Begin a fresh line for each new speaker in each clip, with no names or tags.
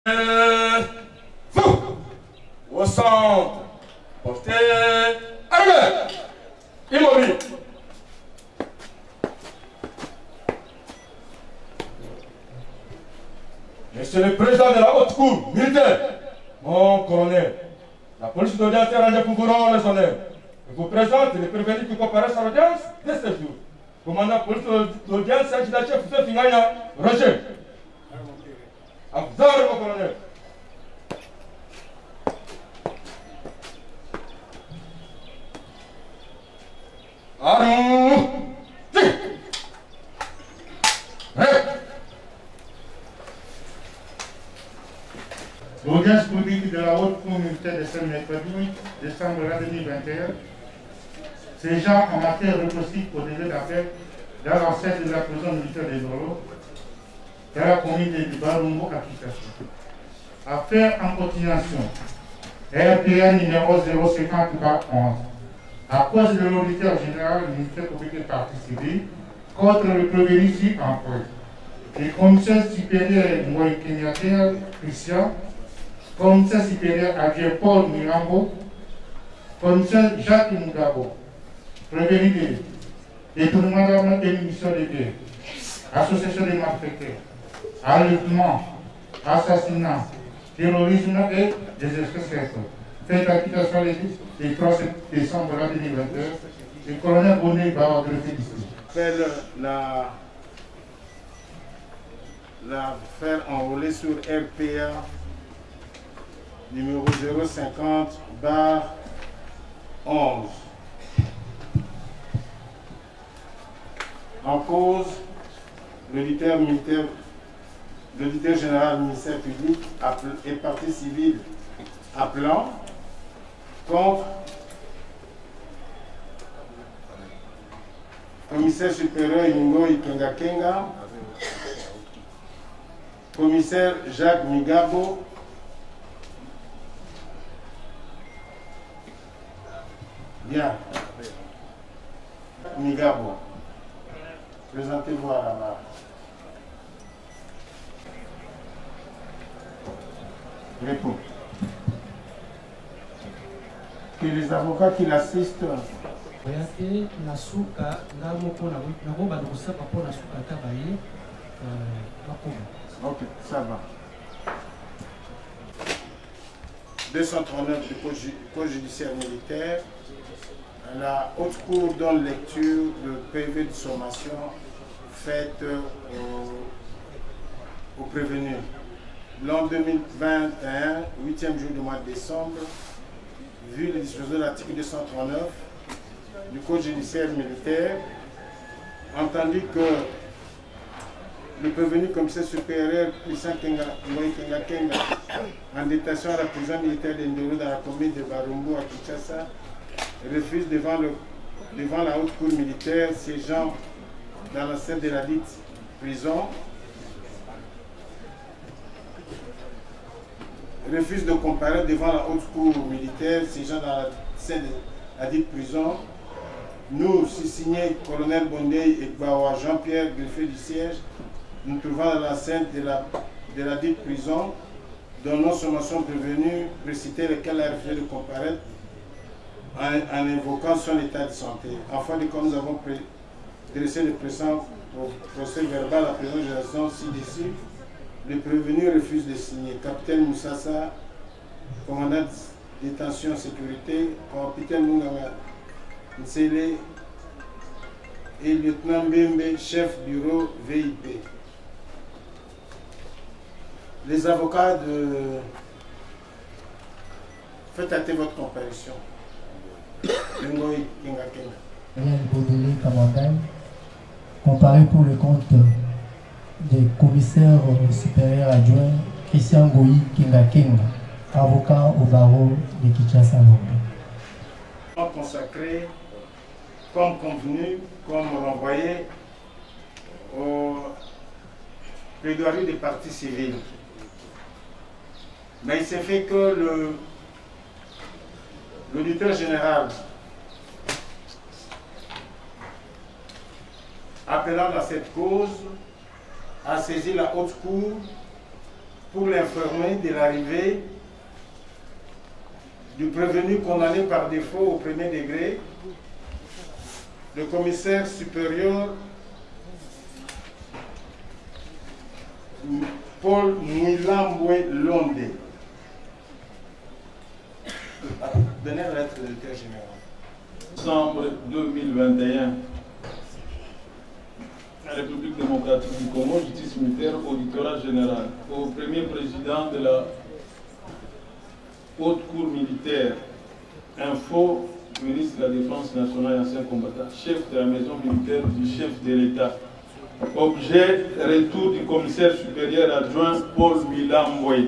Vous, au centre, portez, arrivez, immobile. Monsieur le président de la haute cour militaire, mon colonel, la police d'audience est rangée pour vous rendre les honneurs. Je vous présente les prévenus qui comparaissent à l'audience de ce jour. Commandant police d'audience, adjudant-chef F. Fingaya, Roger. À vous ordres, mon colonel. Armes.
L'audience publique de la haute cour militaire de ce mercredi, décembre 2021, ségeant en matière repressive au délai d'appel dans l'enceinte de la prison militaire des Doro, dans la commune de Barumbo à Kinshasa. Affaire en continuation. RPN numéro 050-11. À cause de l'auditeur général du ministère public de partie civile contre le prévenu ici en cause. Le commissaire supérieur Ngoï Kenyaker Christian, commissaire supérieur adjoint Paul Mirambo, commissaire Jacques Mugabo, prévenu de détournement d'armes et munitions de guerre, association de malfaiteurs, enlèvement, assassinat, terrorisme et des espèces. Fait application le 3 décembre 2021, le colonel Bonnet va adresser ici.
L'affaire enrôlée sur RPA numéro 050/11. En cause, l'auditeur général du ministère public et partie civile appelant contre commissaire supérieur Ngoï Kenga, commissaire Jacques Migabo, bien, Migabo, présentez-vous à la barre. Réponds. Que les avocats qui l'assistent. Ok, ça va. 239 du Code judiciaire militaire. La haute cour donne lecture de PV de sommation faite au prévenu. L'an 2021, 8e jour du mois de décembre, vu les dispositions de l'article 239 du Code judiciaire militaire, entendu que le prévenu commissaire supérieur Christian Kenga, en détention à la prison militaire d'Indoro dans la commune de Barumbo à Kinshasa, refuse devant la haute cour militaire siégeant dans la scène de la dite prison, refuse de comparaître devant la haute cour militaire siégeant dans la scène de la dite prison. Nous, signés colonel Bondey et Bawa Jean-Pierre, greffier du siège, nous trouvons dans la scène de la dite prison, dont nos sommations prévenues précitaient lesquelles elle a refusé de comparaître en invoquant son état de santé. Enfin, comme nous avons dressé le présent procès verbal à présent génération ci-dessus, le prévenu refuse de signer. Capitaine Moussassa, commandant de détention sécurité, capitaine Munganga Nsele et lieutenant Mbembe, chef bureau VIP. Les avocats de... Faites hâter votre comparution. Ngoï Kenga.
Comparé pour le compte des commissaires supérieurs adjoints Christian Ngoï Kenga, avocat au barreau de Kinshasa.
Consacré, comme convenu, comme renvoyé au plaidoirie des parties civiles. Mais il s'est fait que l'auditeur général, appelant dans cette cause, a saisi la haute cour pour l'informer de l'arrivée du prévenu condamné par défaut au premier degré, le commissaire supérieur Paul Milambwe Londe. Dernière lettre de directeur général.
Décembre 2021, la République démocratique du Congo, justice militaire, auditorat général. Au premier président de la Haute Cour militaire, info, ministre de la Défense nationale et ancien combattant, chef de la maison militaire du chef de l'État. Objet, retour du commissaire supérieur adjoint Paul Milambwe.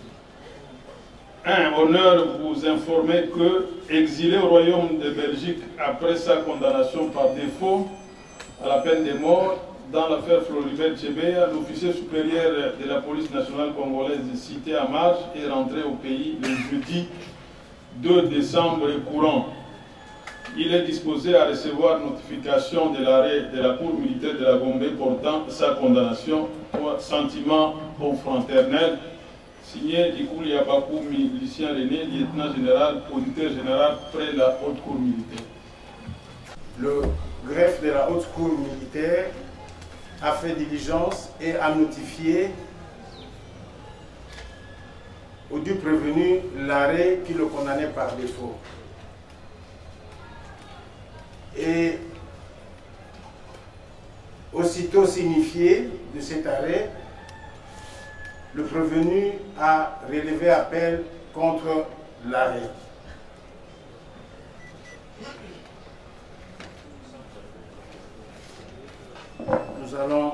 1. Honneur vous informer que, exilé au Royaume de Belgique après sa condamnation par défaut à la peine de mort dans l'affaire Floribert Chebeya, l'officier supérieur de la police nationale congolaise cité à Marche est rentré au pays le jeudi 2 décembre courant. Il est disposé à recevoir notification de l'arrêt de la Cour militaire de la Gombe portant sa condamnation au sentiment confraternel. Signé Dikouli Yabakou, milicien René, lieutenant général, auditeur général près la Haute Cour militaire.
Le greffe de la Haute Cour militaire a fait diligence et a notifié au dû prévenu l'arrêt qui le condamnait par défaut. Et aussitôt signifié de cet arrêt, le prévenu a relevé appel contre l'arrêt. Nous allons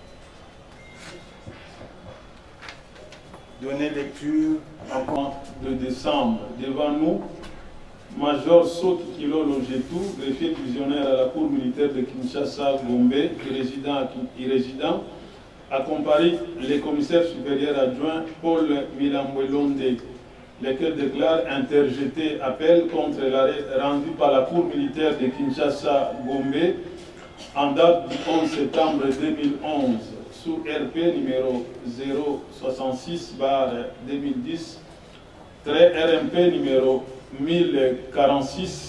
donner lecture
en compte de décembre. Devant nous, Major Soki Kilo Logetou, greffier divisionnaire à la Cour militaire de Kinshasa, Gombe, irrésident, a comparé les commissaires supérieurs adjoints Paul Milambwe Londe, lesquels déclarent interjeter appel contre l'arrêt rendu par la Cour militaire de Kinshasa, Gombe, en date du 11 septembre 2011, sous RP numéro 066/2010, RMP numéro 1046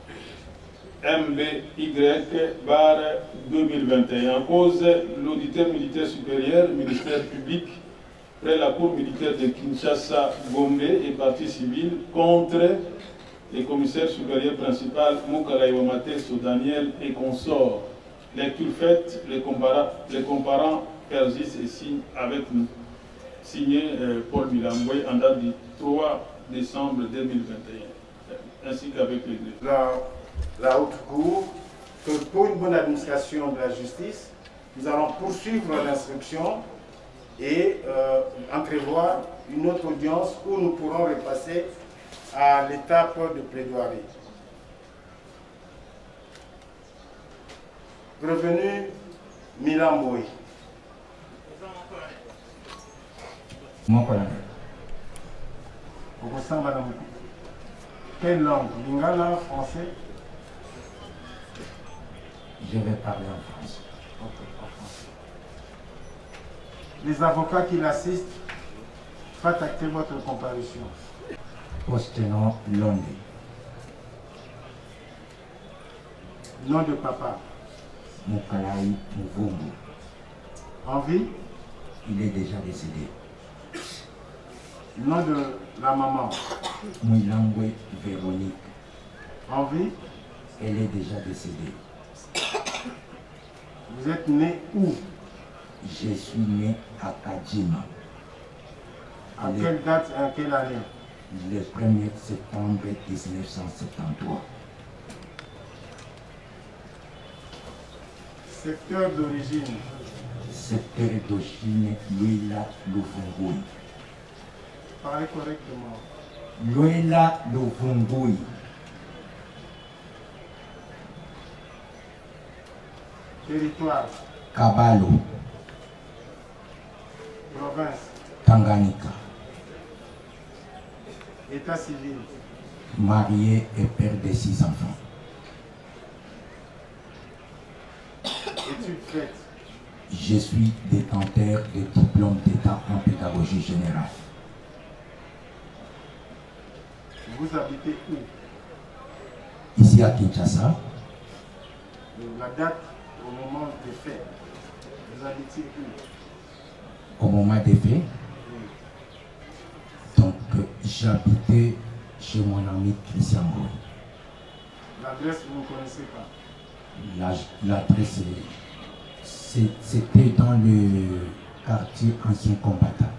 MBY/2021. En cause, l'auditeur militaire supérieur, ministère public, près la Cour militaire de Kinshasa, Gombe et partie civile, contre les commissaires supérieurs principal Moukala Iwamate, Daniel et consorts. Lecture faite, les comparants persistent et signent avec nous. Signé Paul Milambwe en date du 3 décembre 2021, ainsi qu'avec les deux.
La Haute Cour, que pour une bonne administration de la justice, nous allons poursuivre l'instruction et entrevoir une autre audience où nous pourrons repasser à l'étape de plaidoirie. Revenu Milambwe.
Mon colonel.
Quelle langue? Lingala, français?
Je vais parler en français.
Ok, en français. Les avocats qui l'assistent, faites acter votre comparution.
Poste-nom Londe.
Nom de papa.
Moukalaï Mvumbu.
En vie?
Il est déjà décédé.
Nom de la maman.
Milambwe Véronique.
En vie?
Elle est déjà décédée.
Vous êtes né où?
Je suis né à Kajima.
À quelle date et à quelle année?
Le 1er septembre 1973.
Secteur d'origine?
Secteur d'origine, Luela Lufungui.
Parlez correctement.
Luela Lufungui.
Territoire?
Kabalo.
Province?
Tanganyika.
État civil?
Marié et père de 6 enfants.
Études faites?
Je suis détenteur de diplôme d'État en pédagogie générale.
Vous habitez où?
Ici à Kinshasa.
La date au moment des faits. Vous habitez où?
Au moment des faits. Donc j'habitais chez mon ami Christian Goy.
L'adresse, vous ne connaissez pas?
L'adresse, c'était dans le quartier ancien combattant.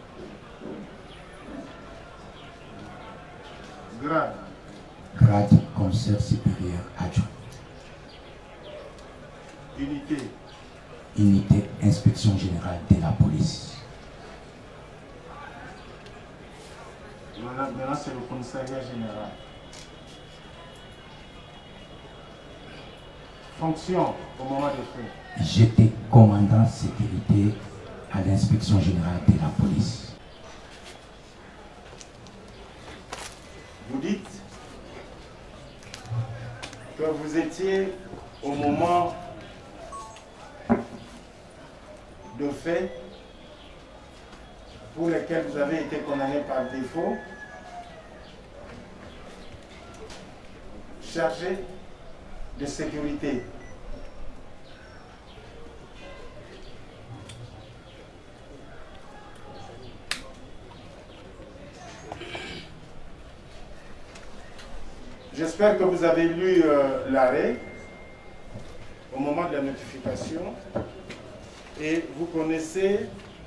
Grade?
Grade commissaire supérieur adjoint.
Unité?
Unité inspection générale de la police.
Maintenant, c'est le commissariat général. Fonction au moment des faits?
J'étais commandant sécurité à l'inspection générale de la police.
Vous dites que vous étiez au moment de faits pour lesquels vous avez été condamné par défaut, chargé de sécurité. J'espère que vous avez lu l'arrêt au moment de la notification et vous connaissez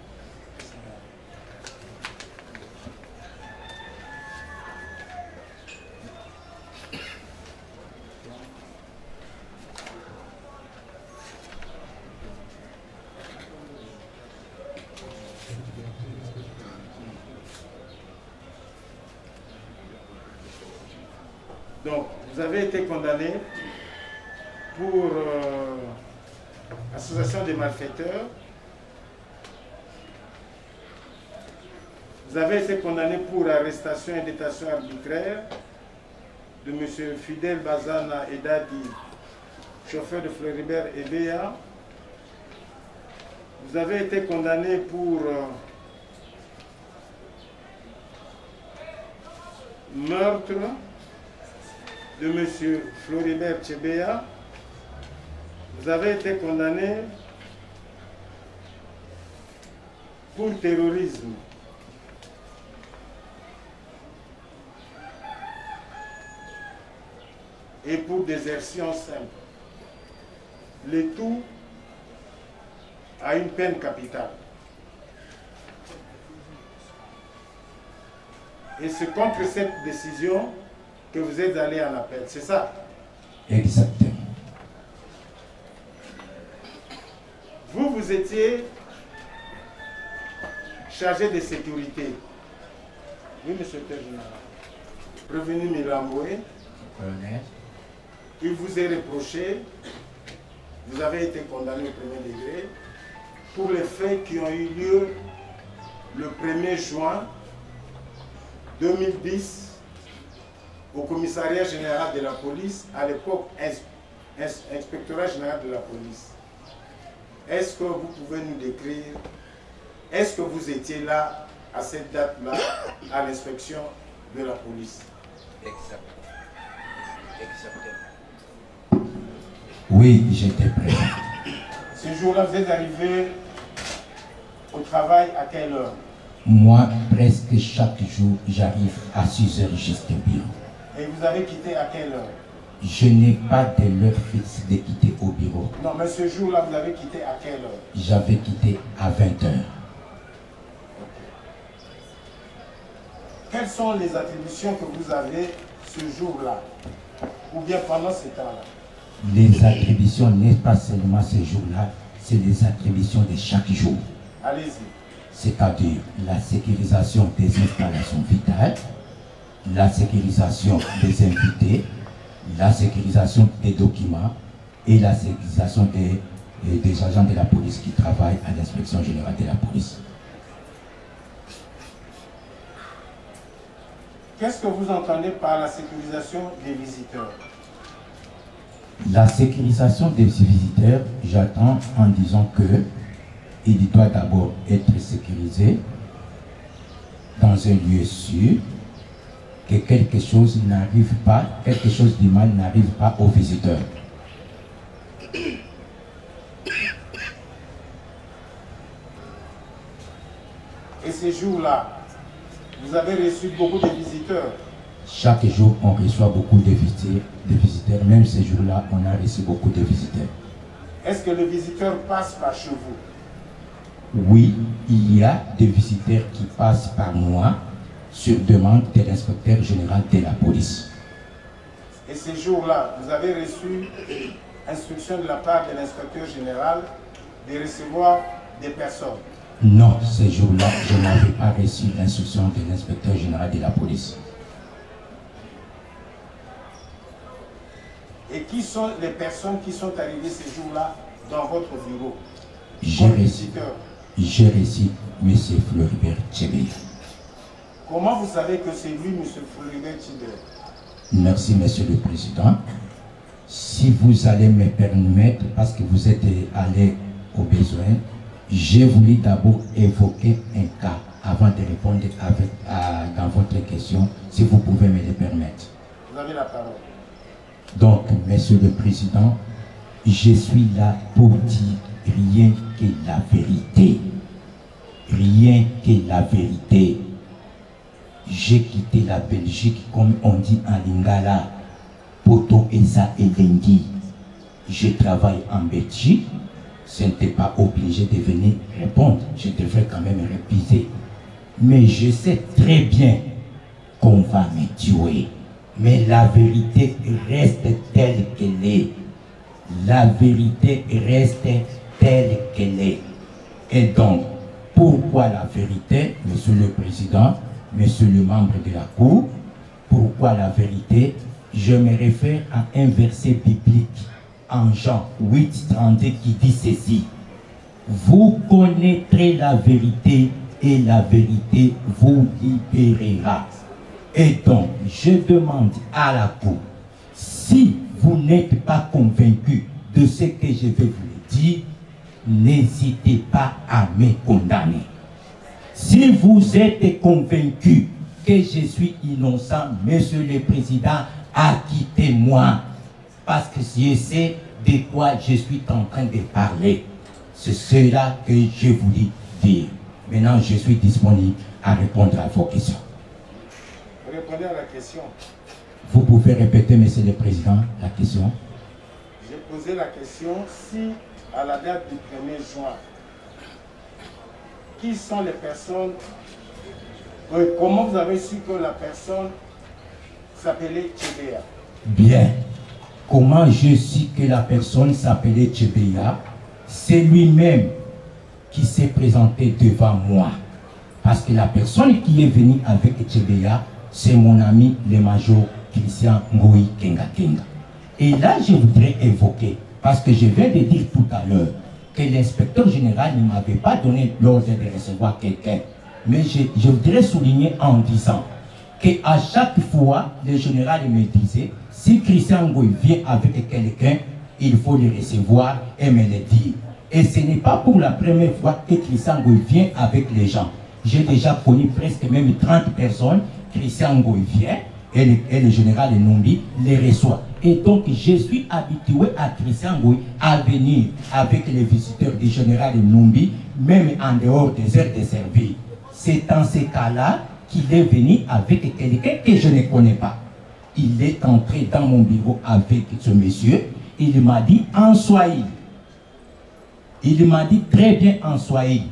donc, vous avez été condamné pour association des malfaiteurs. Vous avez été condamné pour arrestation et détention arbitraire de M. Fidel Bazana Edadi, chauffeur de Floribert Ebea. Vous avez été condamné pour meurtre de M. Floribert Chebea. Vous avez été condamné pour terrorisme. Et pour désertion simple. Le tout à une peine capitale. Et c'est contre cette décision que vous êtes allé en appel, c'est ça?
Exactement.
Vous étiez chargé de sécurité. Oui, monsieur le général. Prévenu Milamboué.
Colonel.
Il vous est reproché, vous avez été condamné au premier degré, pour les faits qui ont eu lieu le 1er juin 2010 au commissariat général de la police, à l'époque inspectorat général de la police. Est-ce que vous pouvez nous décrire, est-ce que vous étiez là à cette date-là à l'inspection de la police?
Exactement. Oui, j'étais présent.
Ce jour-là, vous êtes arrivé au travail à quelle heure?
Moi, presque chaque jour, j'arrive à 6 h juste au bureau.
Et vous avez quitté à quelle heure?
Je n'ai pas de l'heure fixe de quitter au bureau.
Non, mais ce jour-là, vous avez quitté à quelle heure?
J'avais quitté à 20 h.
Quelles sont les attributions que vous avez ce jour-là? Ou bien pendant ce temps-là?
Les attributions n'est pas seulement ce jour-là, c'est les attributions de chaque jour.
Allez-y.
C'est-à-dire la sécurisation des installations vitales, la sécurisation des invités, la sécurisation des documents et la sécurisation des agents de la police qui travaillent à l'inspection générale de la police.
Qu'est-ce que vous entendez par la sécurisation des visiteurs?
La sécurisation des visiteurs, j'attends en disant que il doit d'abord être sécurisé dans un lieu sûr, que quelque chose n'arrive pas, quelque chose de mal n'arrive pas aux visiteurs.
Et ces jours-là, vous avez reçu beaucoup de visiteurs.
Chaque jour, on reçoit beaucoup de visiteurs. Même ces jours-là, on a reçu beaucoup de visiteurs.
Est-ce que le visiteur passe par chez vous?
Oui, il y a des visiteurs qui passent par moi sur demande de l'inspecteur général de la police.
Et ces jours-là, vous avez reçu instruction de la part de l'inspecteur général de recevoir des personnes?
Non, ces jours-là, je n'avais pas reçu l'instruction de l'inspecteur général de la police.
Et qui sont les personnes qui sont arrivées ces jours-là dans votre bureau?
J'ai reçu M. Floribert Tchébéa.
Comment vous savez que c'est lui, M. Floribert Tchébéa?
Merci, Monsieur le Président. Si vous allez me permettre, parce que vous êtes allé aux besoins, j'ai voulu d'abord évoquer un cas avant de répondre dans votre question, si vous pouvez me le permettre.
Vous avez la parole.
Donc, Monsieur le Président, je suis là pour dire rien que la vérité. Rien que la vérité. J'ai quitté la Belgique, comme on dit en lingala, Poto Esa et Lengi. Je travaille en Belgique. Ce n'était pas obligé de venir répondre. Je devrais quand même réviser. Mais je sais très bien qu'on va me tuer. Mais la vérité reste telle qu'elle est. La vérité reste telle qu'elle est. Et donc, pourquoi la vérité, Monsieur le Président, Monsieur le membre de la Cour, pourquoi la vérité? Je me réfère à un verset biblique en Jean 8:32 qui dit ceci: vous connaîtrez la vérité et la vérité vous libérera. Et donc, je demande à la Cour, si vous n'êtes pas convaincu de ce que je vais vous dire, n'hésitez pas à me condamner. Si vous êtes convaincu que je suis innocent, Monsieur le Président, acquittez-moi. Parce que je sais de quoi je suis en train de parler. C'est cela que je voulais dire. Maintenant, je suis disponible à répondre à vos questions.
Répondez à la question.
Vous pouvez répéter, Monsieur le Président, la question?
J'ai posé la question si, à la date du 1er juin, qui sont les personnes, comment vous avez su que la personne s'appelait Tchébéa?
Bien. Comment je sais que la personne s'appelait Tchébéa? C'est lui-même qui s'est présenté devant moi. Parce que la personne qui est venue avec Tchébéa, c'est mon ami le major Christian Ngoï Kenga Kenga. Et là, je voudrais évoquer, parce que je viens de dire tout à l'heure, que l'inspecteur général ne m'avait pas donné l'ordre de recevoir quelqu'un. Mais je voudrais souligner en disant qu'à chaque fois, le général me disait, si Christian Ngoï vient avec quelqu'un, il faut le recevoir et me le dire. Et ce n'est pas pour la première fois que Christian Ngoï vient avec les gens. J'ai déjà connu presque même 30 personnes. Christian Ngoï vient et le général Numbi les reçoit. Et donc, je suis habitué à Christian Ngoï à venir avec les visiteurs du général Numbi, même en dehors des heures de service. C'est dans ces cas-là qu'il est venu avec quelqu'un que je ne connais pas. Il est entré dans mon bureau avec ce monsieur. Il m'a dit en Swahili. Il m'a dit très bien en Swahili.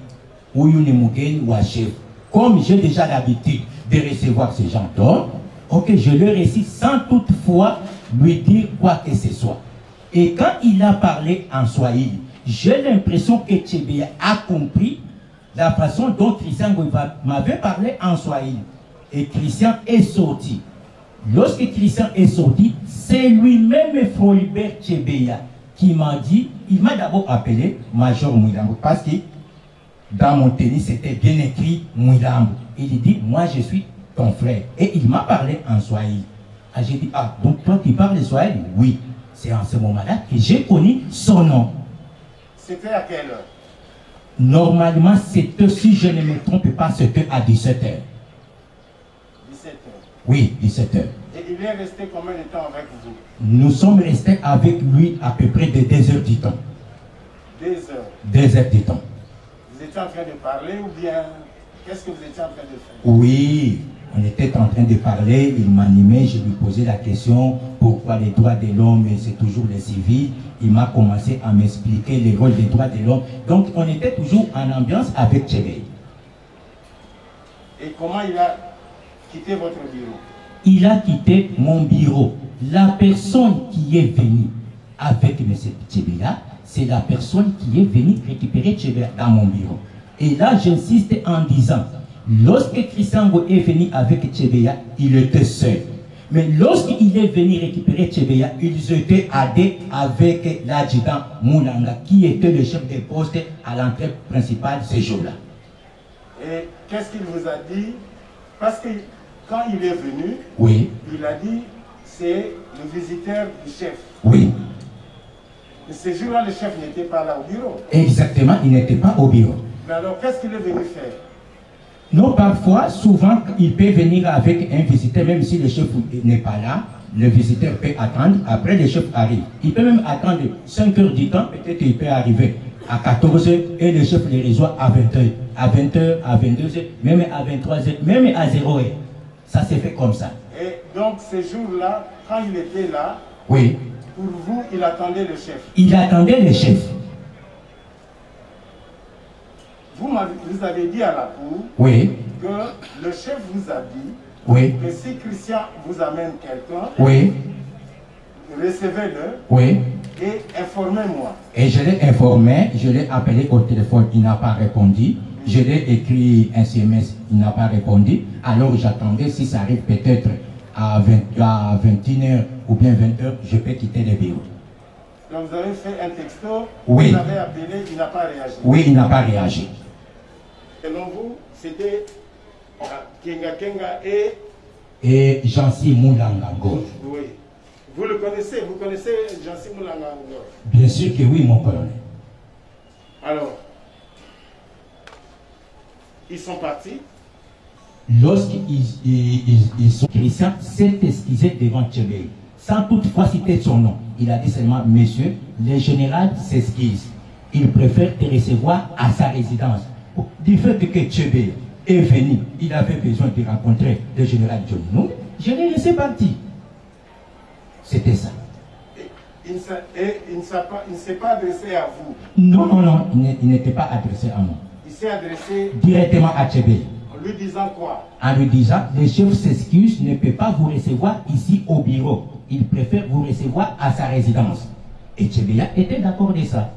Comme j'ai déjà l'habitude de recevoir ces gens d'or, ok, je le récite sans toutefois lui dire quoi que ce soit. Et quand il a parlé en Swahili, j'ai l'impression que Tchébéa a compris la façon dont Christian m'avait parlé en Swahili. Et Christian est sorti. Lorsque Christian est sorti, c'est lui-même Floribert Tchébéa qui m'a dit, il m'a d'abord appelé Major Mouilambo, parce que dans mon tennis c'était bien écrit Mouilambo. Il dit, moi je suis ton frère. Et il m'a parlé en Swahili. J'ai dit, ah, donc toi tu parles Swahili? Oui. C'est en ce moment-là que j'ai connu son nom.
C'était à quelle heure?
Normalement, c'était, si je ne me trompe pas, c'était à 17h.
17h.
Oui, 17h.
Et il est resté combien de temps avec vous?
Nous sommes restés avec lui à peu près de 2 heures du temps.
2 heures.
2 heures du temps.
Vous étiez en train de parler ou bien qu'est-ce que vous étiez en train de faire?
Oui, on était en train de parler, il m'animait, je lui posais la question pourquoi les droits de l'homme, c'est toujours les civils. Il m'a commencé à m'expliquer les rôles des droits de l'homme. Donc on était toujours en ambiance avec Tchébé.
Et comment il a quitté votre bureau?
Il a quitté mon bureau. La personne qui est venue avec M. Tchébéa, c'est la personne qui est venue récupérer Tchébéa dans mon bureau. Et là, j'insiste en disant, lorsque Christian Ngo est venu avec Tchébéa, il était seul. Mais lorsqu'il est venu récupérer Tchébéa, ils étaient aidés avec l'adjudant Moulanga, qui était le chef de poste à l'entrée principale ce jour-là.
Et qu'est-ce qu'il vous a dit? Parce que quand il est venu,
oui,
il a dit c'est le visiteur du chef.
Oui.
Mais ce jour-là, le chef n'était pas là au bureau.
Exactement, il n'était pas au bureau.
Mais alors, qu'est-ce qu'il est venu faire?
Non, parfois, souvent, il peut venir avec un visiteur, même si le chef n'est pas là, le visiteur peut attendre, après le chef arrive. Il peut même attendre 5 heures du temps, peut-être qu'il peut arriver à 14 h et le chef les reçoit à 20 h, à 20 h, à 22 h, même à 23 h, même à 0 h. Ça s'est fait comme ça.
Et donc, ce jour-là, quand il était là,
oui,
pour vous, il attendait le chef.
Il attendait le chef.
Vous avez dit à la cour
oui,
que le chef vous a dit
oui,
que si Christian vous amène quelqu'un,
oui,
recevez-le
oui,
et informez-moi.
Et je l'ai informé, je l'ai appelé au téléphone, il n'a pas répondu. Je l'ai écrit un SMS, il n'a pas répondu. Alors j'attendais, si ça arrive peut-être à 21h ou bien 20h, je peux quitter le bureau.
Donc vous avez fait un texto,
oui,
vous avez appelé, il n'a pas réagi.
Oui, il n'a pas réagi.
Selon vous, c'était Kenga Kenga
et Jansi Moulanga Ngo.
Oui. Vous le connaissez, vous connaissez Jansi Moulanga Ngo?
Bien sûr que oui, mon colonel.
Alors, ils sont partis.
Lorsqu'ils sont, Christian s'est excusé devant Tchébé, sans toutefois citer son nom. Il a dit seulement, monsieur, le général s'excuse. Il préfère te recevoir à sa résidence. Du fait que Tchébé est venu, il avait besoin de rencontrer le général Johnny Noum, je l'ai laissé partir. C'était ça.
Il ne s'est pas adressé à vous?
Non, non, non, il n'était pas adressé à moi.
Il s'est adressé
directement à Tchébé.
En lui disant quoi? En
lui disant, le chef s'excuse, ne peut pas vous recevoir ici au bureau. Il préfère vous recevoir à sa résidence. Et Tchébéa était d'accord de ça.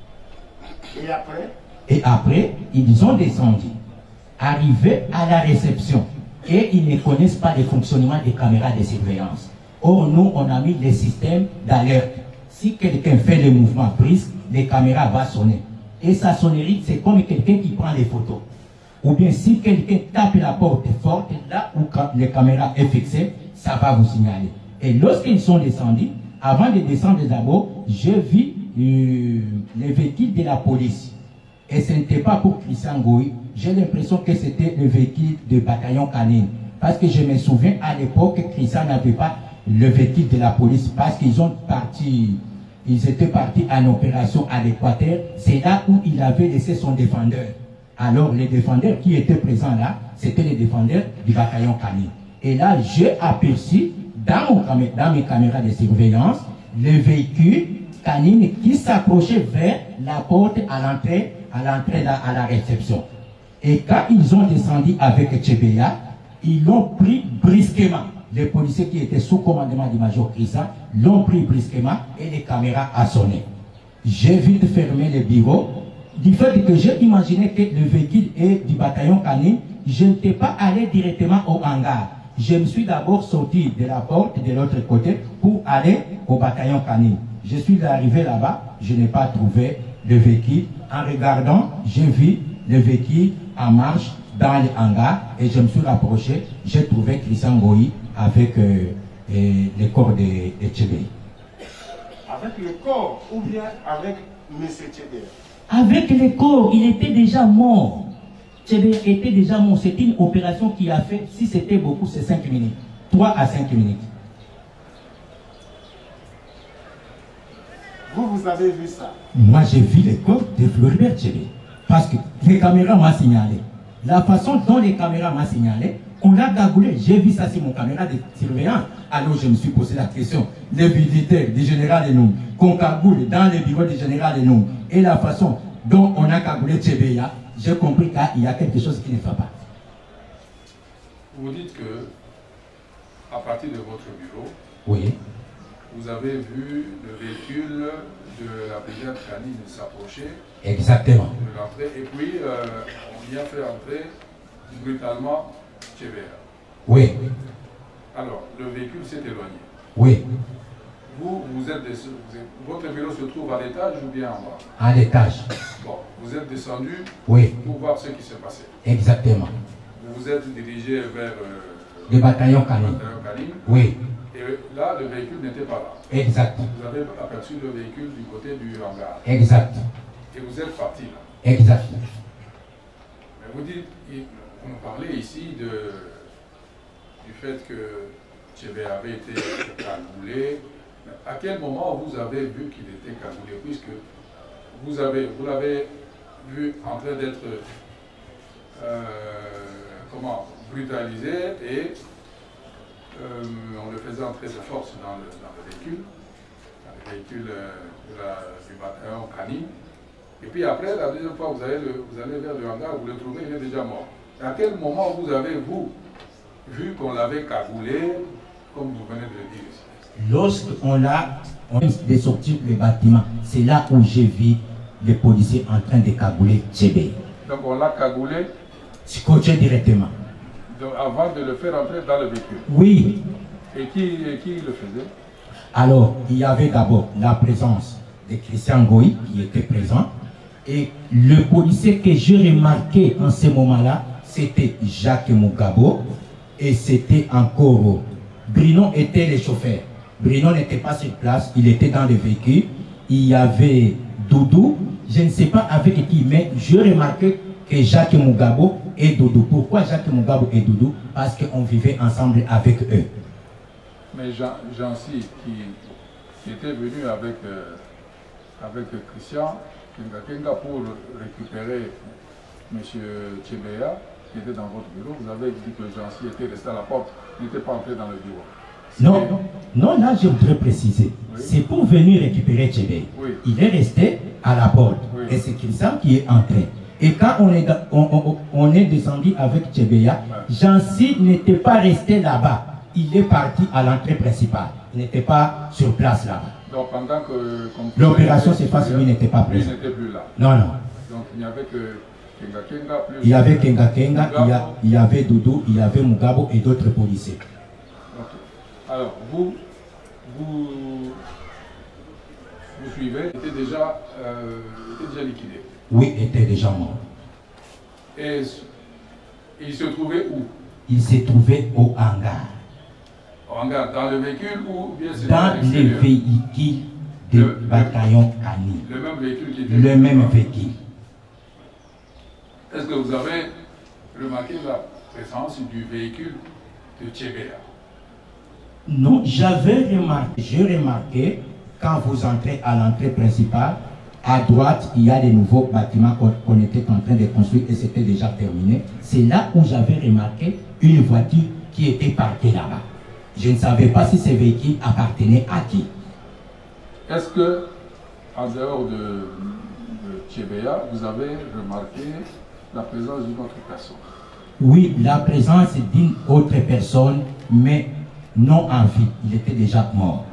Et après?
Et après, ils ont descendu, arrivés à la réception. Et ils ne connaissent pas le fonctionnement des caméras de surveillance. Or, nous, on a mis les systèmes d'alerte. Si quelqu'un fait le mouvement brusque, les caméras vont sonner. Et sa sonnerie, c'est comme quelqu'un qui prend les photos. Ou bien si quelqu'un tape la porte forte, là où la caméra est fixée, ça va vous signaler. Et lorsqu'ils sont descendus, avant de descendre d'abord, j'ai vu les véhicules de la police. Et ce n'était pas pour Christian Ngoï. J'ai l'impression que c'était le véhicule de bataillon canine. Parce que je me souviens, à l'époque, Christian n'avait pas le véhicule de la police. Parce qu'ils étaient partis en opération à l'Équateur. C'est là où il avait laissé son défendeur. Alors, les défendeurs qui étaient présents là, c'était les défendeurs du bataillon canine. Et là, j'ai aperçu, dans mes caméras de surveillance, le véhicule canine qui s'approchait vers la porte à l'entrée à la réception. Et quand ils ont descendu avec Tchébéa, ils l'ont pris brusquement. Les policiers qui étaient sous commandement du major Christian l'ont pris brusquement et les caméras ont sonné. J'ai vite fermé le bureau. Du fait que j'ai imaginé que le véhicule est du bataillon canine, je n'étais pas allé directement au hangar. Je me suis d'abord sorti de la porte de l'autre côté pour aller au bataillon canine. Je suis arrivé là-bas, je n'ai pas trouvé le véhicule. En regardant, j'ai vu le véhicule en marche dans le hangar et je me suis rapproché. J'ai trouvé Christian Ngoï avec le corps de Tchébé.
avec le corps ou bien avec M. Tchébéa?
Avec le corps, il était déjà mort. Tchébéa était déjà mort. C'était une opération qui a fait, si c'était beaucoup, c'est 5 minutes. 3 à 5 minutes.
Vous avez vu ça?
Moi, j'ai vu le corps de Floribert Tchébéa. Parce que les caméras m'ont signalé. La façon dont les caméras m'ont signalé, on l'a cagoulé. J'ai vu ça sur mon caméra de surveillance. Alors je me suis posé la question. Les militaires du général Enoum, qu'on cagoule dans les bureaux du général Enoum, et la façon dont on a cagoulé Tchébéa, j'ai compris qu'il y a quelque chose qui ne va pas.
Vous dites que, à partir de votre bureau,
oui,
vous avez vu le véhicule de la brigade canine s'approcher.
Exactement.
De l'entrée, et puis on y a fait entrer brutalement Tchébéa.
Oui.
Alors, le véhicule s'est éloigné.
Oui.
Votre bureau se trouve à l'étage ou bien en bas?
À l'étage.
Bon, vous êtes descendu
oui.
Pour voir ce qui s'est passé.
Exactement.
Vous vous êtes dirigé vers
le bataillon canine. Oui.
Et là, le véhicule n'était pas là.
Exact.
Vous avez aperçu le véhicule du côté du hangar.
Exact.
Et vous êtes parti là.
Exact.
Mais vous dites, vous nous parlez ici du fait que Tchébéa avait été cagoulé. À quel moment vous avez vu qu'il était cagoulé, puisque vous l'avez vu en train d'être brutalisé et on le faisait entrer de force dans le véhicule du bataillon canine. Et puis après, la deuxième fois, vous allez vers le hangar, vous le trouvez, il est déjà mort. Et à quel moment vous avez, vu qu'on l'avait cagoulé, comme vous venez de le dire ici?
Lorsqu'on a de sortir le bâtiment, c'est là où j'ai vu les policiers en train de cagouler Tchébéa.
Donc on l'a cagoulé?
Scotché directement.
Donc avant de le faire entrer dans le véhicule?
Oui.
Et qui le faisait?
Alors, il y avait d'abord la présence de Christian Goï qui était présent. Et le policier que j'ai remarqué en ce moment-là, c'était Jacques Mugabo. Et c'était encore Bruno était le chauffeur. Bruno n'était pas sur place, il était dans le véhicule. Il y avait Doudou, je ne sais pas avec qui, mais j'ai remarqué que Jacques Mugabo et Doudou. Pourquoi Jacques Mugabo et Doudou? Parce qu'on vivait ensemble avec eux.
Mais Jancy, qui était venu avec Christian Kenga pour récupérer M. Tchébéa, qui était dans votre bureau, vous avez dit que Jancy était resté à la porte, n'était pas entré dans le bureau.
Non, là je voudrais préciser. Oui. C'est pour venir récupérer Tchébéa.
Oui.
Il est resté à la porte. Oui. Et c'est Christian qui est entré. Et quand on est descendu avec Tchébéa, Jancy n'était pas resté là-bas. Il est parti à l'entrée principale. Il n'était pas sur place là-bas.
Donc pendant que
l'opération s'est passée, lui n'était pas présent.
Il n'était plus là.
Non.
Donc il n'y avait que Kenga plus.
Il y avait Kenga, il y avait Doudou, il y avait Mugabo et d'autres policiers.
Okay. Alors vous suivez, était déjà liquidé.
Oui, il était déjà mort.
Et il se trouvait où? Il
se trouvait au hangar.
Au hangar, dans le véhicule ou bien c'est
dans les véhicules du bataillon canine.
Le même véhicule qui était
le même véhicule.
Est-ce que vous avez remarqué la présence du véhicule de Tchébéa?
Non, j'ai remarqué quand vous entrez à l'entrée principale, à droite, il y a des nouveaux bâtiments qu'on était en train de construire et c'était déjà terminé. C'est là où j'avais remarqué une voiture qui était parquée là-bas. Je ne savais pas si ce véhicule appartenait à qui.
Est-ce que, en dehors de Tchébéa, vous avez remarqué la présence d'une autre personne?
Oui, la présence d'une autre personne, mais non en vie. Il était déjà mort.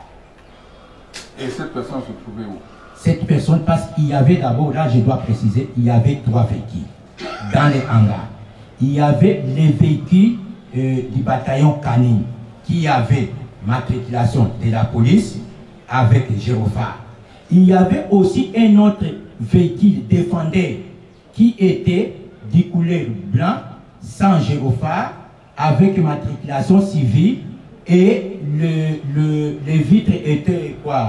Et cette personne se trouvait où?
Cette personne, parce qu'il y avait d'abord, là je dois préciser, il y avait 3 véhicules dans les hangars. Il y avait les véhicules du bataillon canine qui avait matriculation de la police avec gyrophare. Il y avait aussi un autre véhicule défendeur qui était de couleur blanc, sans gyrophare, avec matriculation civile et les vitres étaient quoi?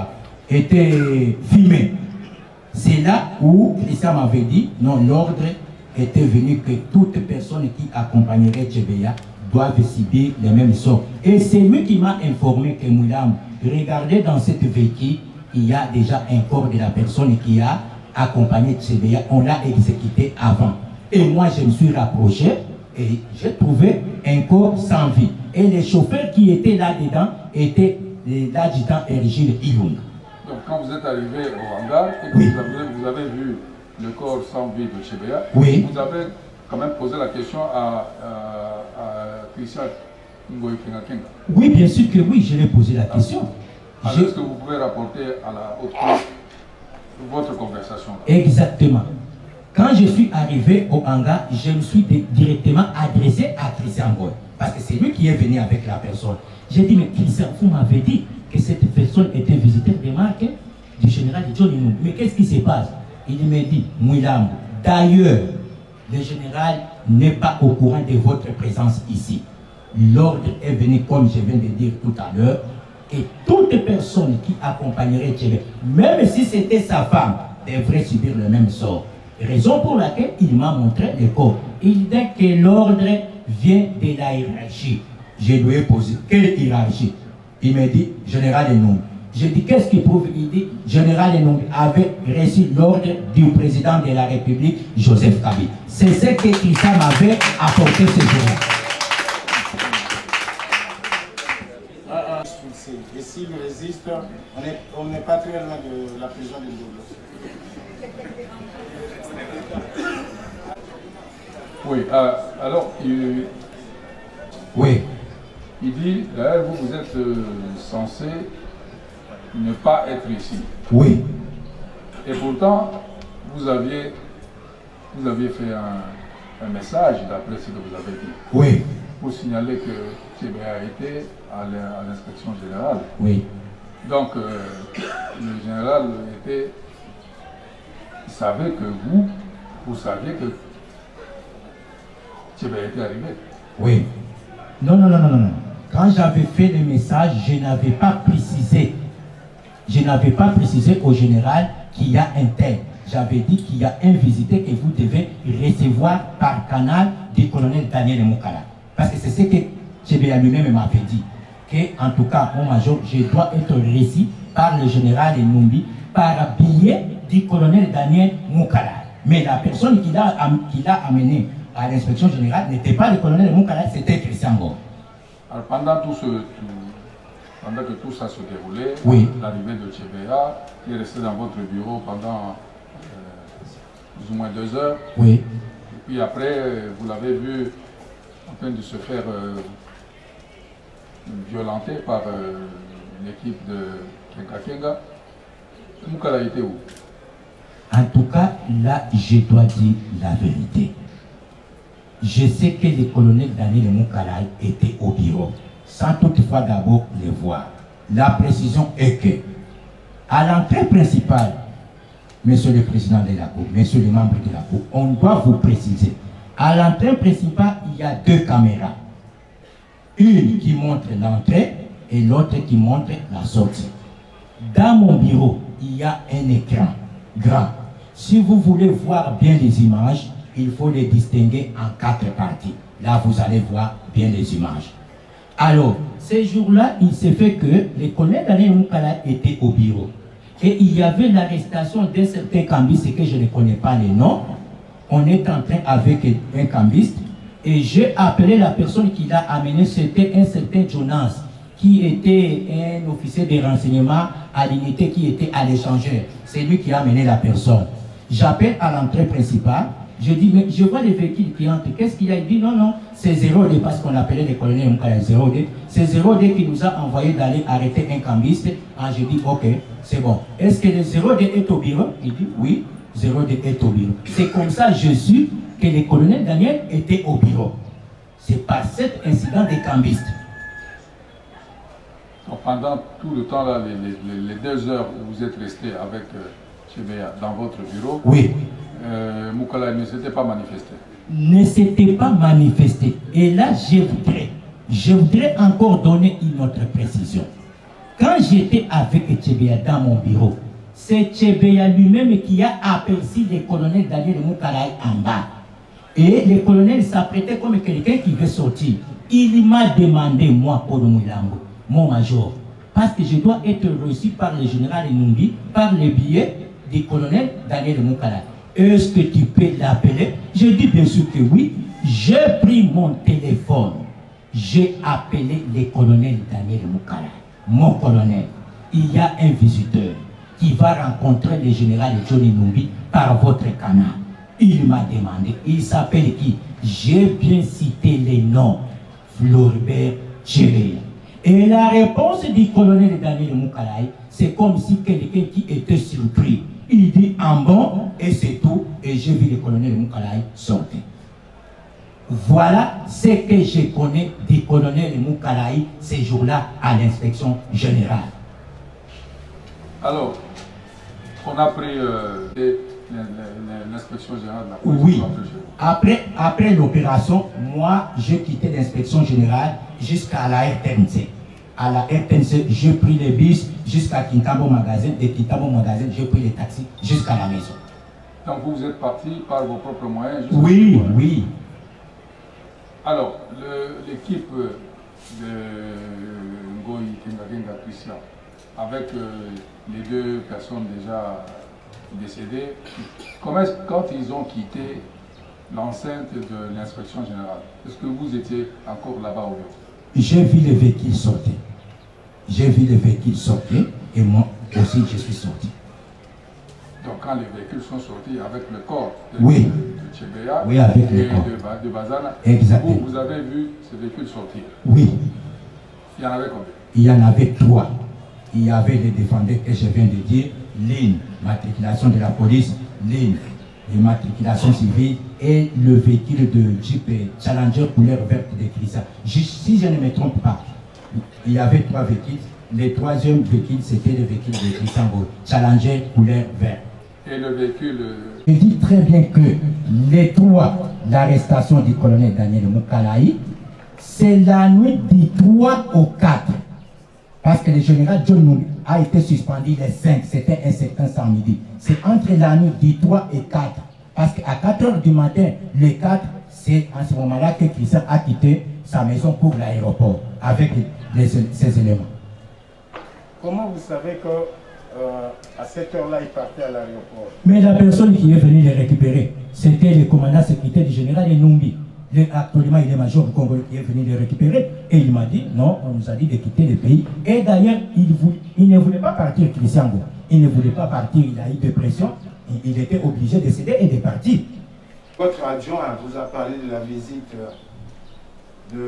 était filmé. C'est là où Christian m'avait dit, non, l'ordre était venu que toute personne qui accompagnerait Tchebeya doivent subir les mêmes sorts. Et c'est lui qui m'a informé que Moulam, regardez dans cette véhicule, il y a déjà un corps de la personne qui a accompagné Tchebeya. On l'a exécuté avant. Et moi, je me suis rapproché et j'ai trouvé un corps sans vie. Et les chauffeurs qui étaient là-dedans étaient l'adjudant Ergile Ilung.
Donc quand vous êtes arrivé au hangar et que
oui.
vous avez vu le corps sans vie de Tchebeya,
oui.
vous avez quand même posé la question à Christian Ngoï Kenga.
Oui, bien sûr que oui, je l'ai posé la question.
Alors, est-ce que vous pouvez rapporter à la haute cour votre conversation?
Exactement. Quand je suis arrivé au hangar, je me suis directement adressé à Christian Ngoï. Parce que c'est lui qui est venu avec la personne. J'ai dit, mais Christian, vous m'avez dit que cette personne était visiteur des marques du général John Inouye. Mais qu'est-ce qui se passe? Il m'a dit, Mouilam, d'ailleurs, le général n'est pas au courant de votre présence ici. L'ordre est venu, comme je viens de dire tout à l'heure, et toute personne qui accompagnerait Tchébé, même si c'était sa femme, devrait subir le même sort. Raison pour laquelle il m'a montré le corps. Il dit que l'ordre vient de la hiérarchie. Je lui ai posé, quelle hiérarchie? Il m'a dit, général Enumbi. J'ai dit, qu'est-ce qui prouve? Il dit, général Enumbi avait reçu l'ordre du président de la République, Joseph Kabila. C'est ce que Christian m'avait apporté ce jour-là.
Et s'il résiste, on n'est pas très loin de la prison de Douglas.
Oui, alors,
oui.
Il dit, d'ailleurs, vous êtes censé ne pas être ici.
Oui.
Et pourtant, vous aviez fait un message, d'après ce que vous avez dit.
Oui.
Pour signaler que Tchebeya était à l'inspection générale.
Oui.
Donc, le général il savait que vous saviez que Tchebeya était arrivé.
Oui. Non, non, non, non, non. Quand j'avais fait le message, je n'avais pas précisé. Je n'avais pas précisé au général qu'il y a un tel. J'avais dit qu'il y a un visiteur que vous devez recevoir par canal du colonel Daniel Moukala. Parce que c'est ce que Tchebeya lui-même m'avait dit. Que, en tout cas, mon major, je dois être reçu par le général Enumbi par billet du colonel Daniel Moukala. Mais la personne qui l'a amené à l'inspection générale n'était pas le colonel Moukala, c'était Christian Ngoï.
Alors pendant que tout ça se déroulait,
oui.
L'arrivée de Tchebeya, qui est resté dans votre bureau pendant plus ou moins 2 heures.
Oui.
Et puis après, vous l'avez vu en train de se faire violenter par l'équipe de Kenga. Moukala était où?
En tout cas, là, je dois dire la vérité. Je sais que le colonel Daniel Moukala était au bureau, sans toutefois d'abord le voir. La précision est que, à l'entrée principale, Monsieur le Président de la Cour, Messieurs les membres de la Cour, on doit vous préciser, à l'entrée principale, il y a 2 caméras. Une qui montre l'entrée et l'autre qui montre la sortie. Dans mon bureau, il y a un écran grand. Si vous voulez voir bien les images, il faut les distinguer en 4 parties. Là, vous allez voir bien les images. Alors, ces jours-là, il s'est fait que le colonel Daniel Moukala était au bureau. Et il y avait l'arrestation d'un certain cambiste que je ne connais pas les noms. On est en train avec un cambiste. Et j'ai appelé la personne qui l'a amené, c'était un certain Jonas, qui était un officier de renseignement à l'unité qui était à l'échangeur. C'est lui qui a amené la personne. J'appelle à l'entrée principale. Je dis, mais je vois les véhicules qui entrent. Qu'est-ce qu'il y a? Il dit, non, non, c'est 0D, parce qu'on appelait le colonel Moukala 0D. C'est 0D qui nous a envoyé d'aller arrêter un cambiste. Ah, je dis, ok, c'est bon. Est-ce que le 0D est au bureau? Il dit, oui, 0D est au bureau. C'est comme ça, je suis que le colonel Daniel était au bureau. C'est par cet incident des cambistes.
Donc pendant tout le temps, là, les 2 heures où vous êtes resté avec Tchebeya dans votre bureau,
oui.
Moukala ne s'était pas manifesté.
Ne s'était pas manifesté. Et là, je voudrais encore donner une autre précision. Quand j'étais avec Etchebeya dans mon bureau, c'est Etchebeya lui-même qui a aperçu le colonel Daniel Moukalaï en bas. Et le colonel s'apprêtait comme quelqu'un qui veut sortir. Il m'a demandé, moi, Paul Moulambo, mon major, parce que je dois être reçu par le général Inumbi, par le billet du colonel Daniel Moukalaï. Est-ce que tu peux l'appeler? Je dis bien sûr que oui. J'ai pris mon téléphone. J'ai appelé le colonel Daniel Moukalaï. Mon colonel, il y a un visiteur qui va rencontrer le général Johnny Numbi par votre canal. Il m'a demandé, il s'appelle qui? J'ai bien cité les noms, Floribert Chebeya. Et la réponse du colonel Daniel Moukalaï, c'est comme si quelqu'un qui était surpris. Il dit en bon, et c'est tout, et j'ai vu le colonel Moukalaï sortir. Voilà ce que je connais du colonel Moukalaï ces jours-là à l'inspection générale.
Alors, on a pris l'inspection générale de la police.
Oui. Après l'opération, moi, j'ai quitté l'inspection générale jusqu'à la RTNC. À la RTNC, j'ai pris les bus jusqu'à Kintambo Magasin. De Kintambo Magasin, j'ai pris les taxis jusqu'à la maison.
Donc vous êtes parti par vos propres moyens?
Oui, oui.
Alors, l'équipe de Ngoï Kingagenga Christian, avec les deux personnes déjà décédées, quand ils ont quitté l'enceinte de l'inspection générale, est-ce que vous étiez encore là-bas ou non?
J'ai vu les véhicules sortir. J'ai vu les véhicules sortir et moi aussi je suis sorti.
Donc quand les véhicules sont sortis avec le corps de,
oui.
de Chebeya
oui, avec
et
le corps.
de Bazana,
exactement.
Vous avez vu ces véhicules sortir?
Oui.
Il y en avait combien?
Il y en avait 3. Il y avait les défendeurs que je viens de dire, ligne, matriculation de la police, ligne, matriculation civile et le véhicule de Jeep Challenger couleur verte de Christian. Si je ne me trompe pas, il y avait 3 véhicules. Le 3e véhicule, c'était le véhicule de Christian Challenger couleur verte.
Et le véhicule...
Je dis très bien que les 3, l'arrestation du colonel Daniel Moukalaï, c'est la nuit du 3 au 4. Parce que le général John Numbi a été suspendu les 5, c'était un certain samedi. C'est entre la nuit du 3 et 4. Parce qu'à 4 h du matin, le 4, c'est en ce moment-là que Christian a quitté sa maison pour l'aéroport avec ces éléments.
Comment vous savez qu'à cette heure-là, il partait à l'aéroport?
Mais la personne qui est venue les récupérer, c'était le commandant sécurité du général Numbi. Actuellement, il est major du Congo qui est venu les récupérer. Et il m'a dit, non, on nous a dit de quitter le pays. Et d'ailleurs, il ne voulait pas partir, Christian. Il ne voulait pas partir, il a eu des pressions. Il était obligé de céder et de partir.
Votre adjoint vous a parlé de la visite de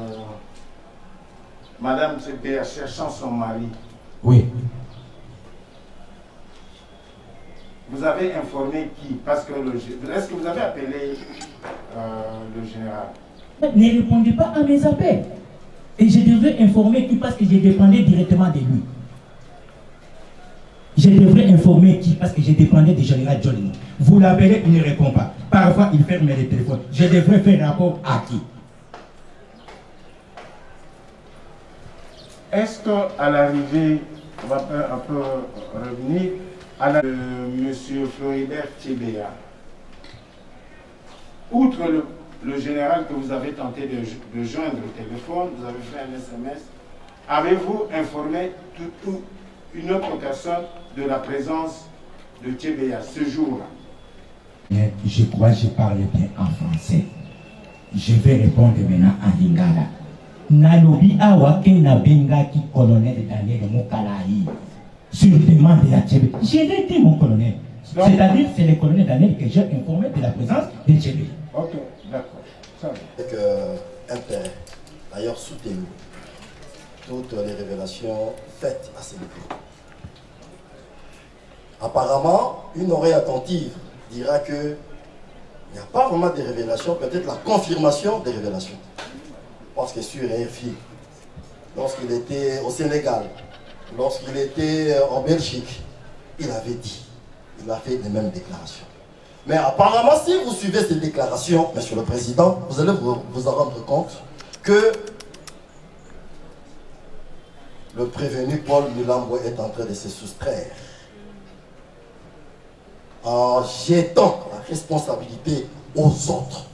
Madame Chebeya cherchant son mari.
Oui.
Vous avez informé qui? Parce que est-ce que vous avez appelé le général?
Ne répondez pas à mes appels. Et je devrais informer qui parce que je dépendais directement de lui. Je devrais informer qui parce que je dépendais du général Johnny. Vous l'appelez, il ne répond pas. Parfois, il ferme les téléphones. Je devrais faire rapport à qui?
Est-ce qu'à l'arrivée, on va un peu revenir, à la M. Floribert Chebeya, outre le général que vous avez tenté de joindre au téléphone, vous avez fait un SMS, avez-vous informé toute une autre personne de la présence de Chebeya ce jour-là?
Je crois que je parle bien en français. Je vais répondre maintenant en lingala. Nalobi awake na benga ki colonel Daniel Moukalaï sur demande de la Chebeya. Je l'ai dit, mon colonel. C'est-à-dire c'est le colonel Daniel que j'ai informé de la présence de Chebeya.
Ok, d'accord.
Avec Inter, d'ailleurs soutenu toutes les révélations faites à ces dépôts. Apparemment, une oreille attentive dira que il n'y a pas vraiment de révélations, peut-être la confirmation des révélations. Parce que sur RFI, lorsqu'il était au Sénégal, lorsqu'il était en Belgique, il avait dit, il a fait les mêmes déclarations. Mais apparemment, si vous suivez ces déclarations, Monsieur le Président, vous allez vous en rendre compte que le prévenu Paul Mulambwe est en train de se soustraire en jetant la responsabilité aux autres.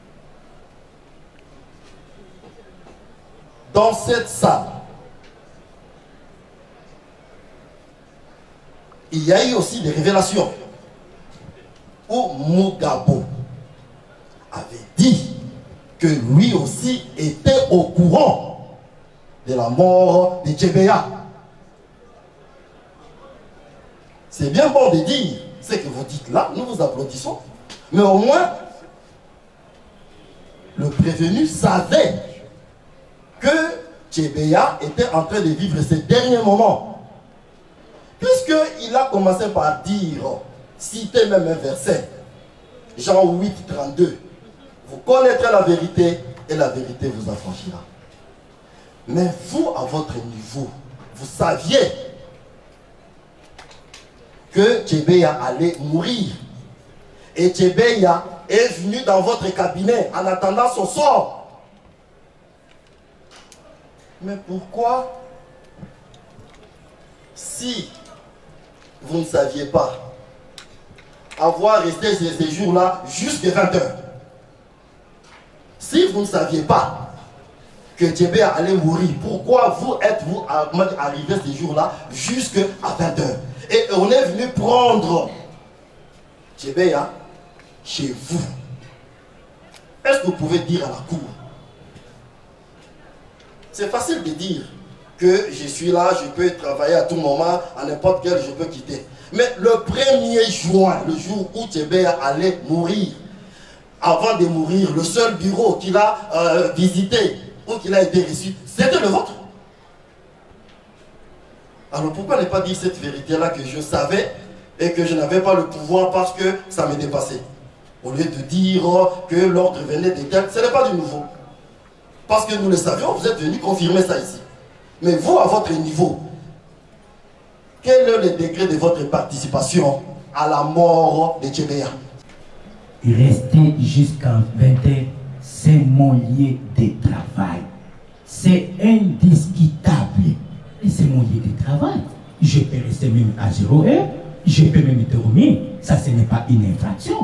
Dans cette salle, il y a eu aussi des révélations où Mugabo avait dit que lui aussi était au courant de la mort de Tchebeya. C'est bien bon de dire ce que vous dites là, nous vous applaudissons, mais au moins le prévenu savait que Tchebeya était en train de vivre ses derniers moments. Puisqu'il a commencé par dire, citer même un verset, Jean 8, 32, vous connaîtrez la vérité et la vérité vous affranchira. Mais vous, à votre niveau, vous saviez que Tchebeya allait mourir. Et Tchebeya est venu dans votre cabinet en attendant son sort. Mais pourquoi, si vous ne saviez pas, avoir resté ces jours-là jusqu'à 20 h, si vous ne saviez pas que Tchebeya allait mourir, pourquoi vous êtes-vous arrivé ces jours-là jusqu'à 20 h? Et on est venu prendre Tchebeya chez vous. Est-ce que vous pouvez dire à la cour? C'est facile de dire que je suis là, je peux travailler à tout moment, à n'importe quel, je peux quitter. Mais le 1er juin, le jour où Tchebeya allait mourir, avant de mourir, le seul bureau qu'il a visité ou qu'il a été reçu, c'était le vôtre. Alors pourquoi ne pas dire cette vérité-là que je savais et que je n'avais pas le pouvoir parce que ça me dépassait? Au lieu de dire que l'ordre venait des terres, ce n'est pas du nouveau. Parce que nous le savions, vous êtes venus confirmer ça ici. Mais vous, à votre niveau, quel est le degré de votre participation à la mort de Tchebeya?
Rester jusqu'en 20 h, c'est mon lieu de travail. C'est indiscutable. Et c'est mon lieu de travail. Je peux rester même à 0 h, je peux même dormir. Ça, ce n'est pas une infraction.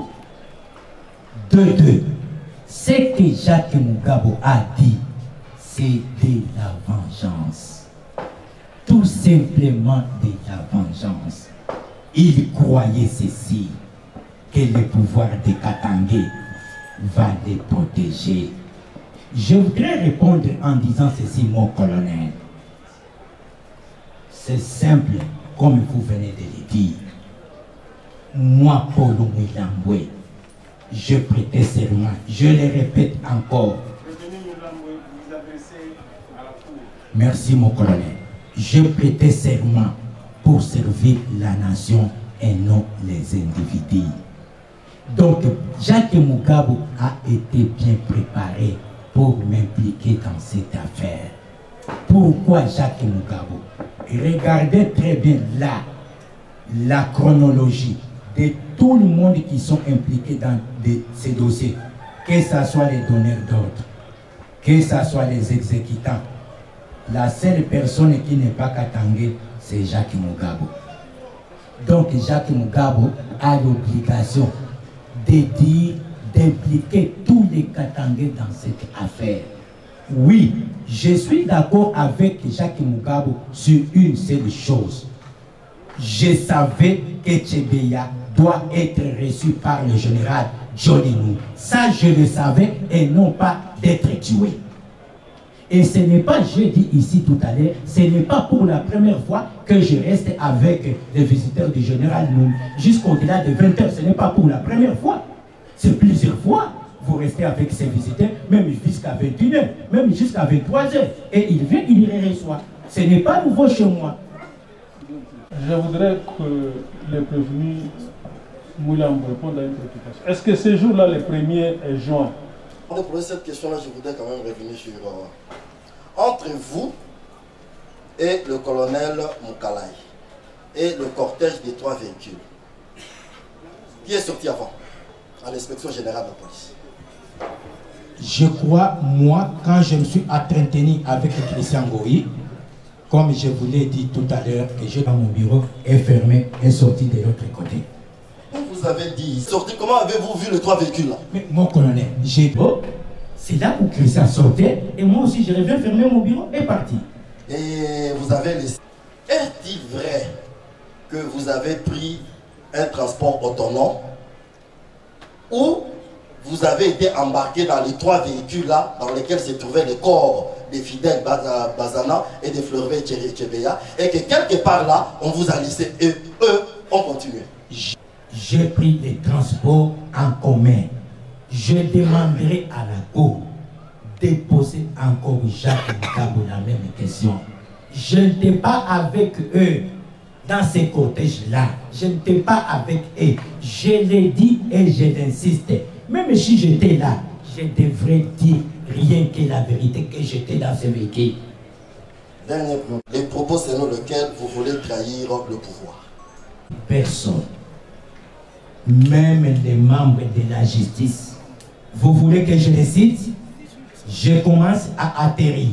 Ce que Jacques Mugabo a dit, c'est de la vengeance. Tout simplement de la vengeance. Il croyait ceci, que le pouvoir de Katangé va les protéger. Je voudrais répondre en disant ceci, mon colonel. C'est simple, comme vous venez de le dire. Moi, Paul Mulambwe, je prêtais serment, je le répète encore. Merci mon colonel. Je prêtais serment pour servir la nation et non les individus. Donc, Jacques Mugabo a été bien préparé pour m'impliquer dans cette affaire. Pourquoi Jacques Mugabo? Regardez très bien là la chronologie de tout le monde qui sont impliqués dans ces dossiers, que ce soit les donneurs d'ordre, que ce soit les exécutants. La seule personne qui n'est pas Katangé, c'est Jacques Mugabo. Donc Jacques Mugabo a l'obligation de dire, d'impliquer tous les Katangés dans cette affaire. Oui, je suis d'accord avec Jacques Mugabo sur une seule chose. Je savais que Tchebeya doit être reçu par le général Johnny Nou. Ça, je le savais et non pas d'être tué. Et ce n'est pas, je dis ici tout à l'heure, ce n'est pas pour la première fois que je reste avec les visiteurs du général Nou jusqu'au-delà de 20 h. Ce n'est pas pour la première fois. C'est plusieurs fois. Vous restez avec ces visiteurs, même jusqu'à 21 h, même jusqu'à 23 h. Et il vient, il les reçoit. Ce n'est pas nouveau chez moi.
Je voudrais que le prévenu Mulambwe réponde à une préoccupation. Est-ce que ce jour-là, le 1er juin?
Pour poser cette question-là, je voudrais quand même revenir sur... entre vous et le colonel Moukalai et le cortège des 3 véhicules, qui est sorti avant, à l'inspection générale de la police?
Je crois, moi, quand je me suis entretenu avec Christian Goyi, Comme je vous l'ai dit tout à l'heure, que j'ai dans mon bureau, est fermé et sorti de l'autre côté.
Vous avez dit, sorti, comment avez-vous vu les 3 véhicules là? Mais
mon colonel, j'ai dit, c'est là où Christian sortait, et moi aussi je reviens fermer mon bureau et parti.
Et vous avez laissé. Est-il vrai que vous avez pris un transport autonome ou vous avez été embarqué dans les 3 véhicules là, dans lesquels se trouvaient les corps des fidèles Bazana et des Fleurbet Tchébeya, et que quelque part là, on vous a laissé et eux ont continué?
J'ai pris les transports en commun. Je demanderai à la Cour de poser encore Jacques Nkabo la même question. Je n'étais pas avec eux dans ces cortèges-là. Je n'étais pas avec eux. Je l'ai dit et je l'insiste. Même si j'étais là, je devrais dire rien que la vérité, que j'étais dans ce véhicule.
Dernier point. Les propos selon lesquels vous voulez trahir le pouvoir.
Personne. Même les membres de la justice. Vous voulez que je les cite? Je commence à atterrir.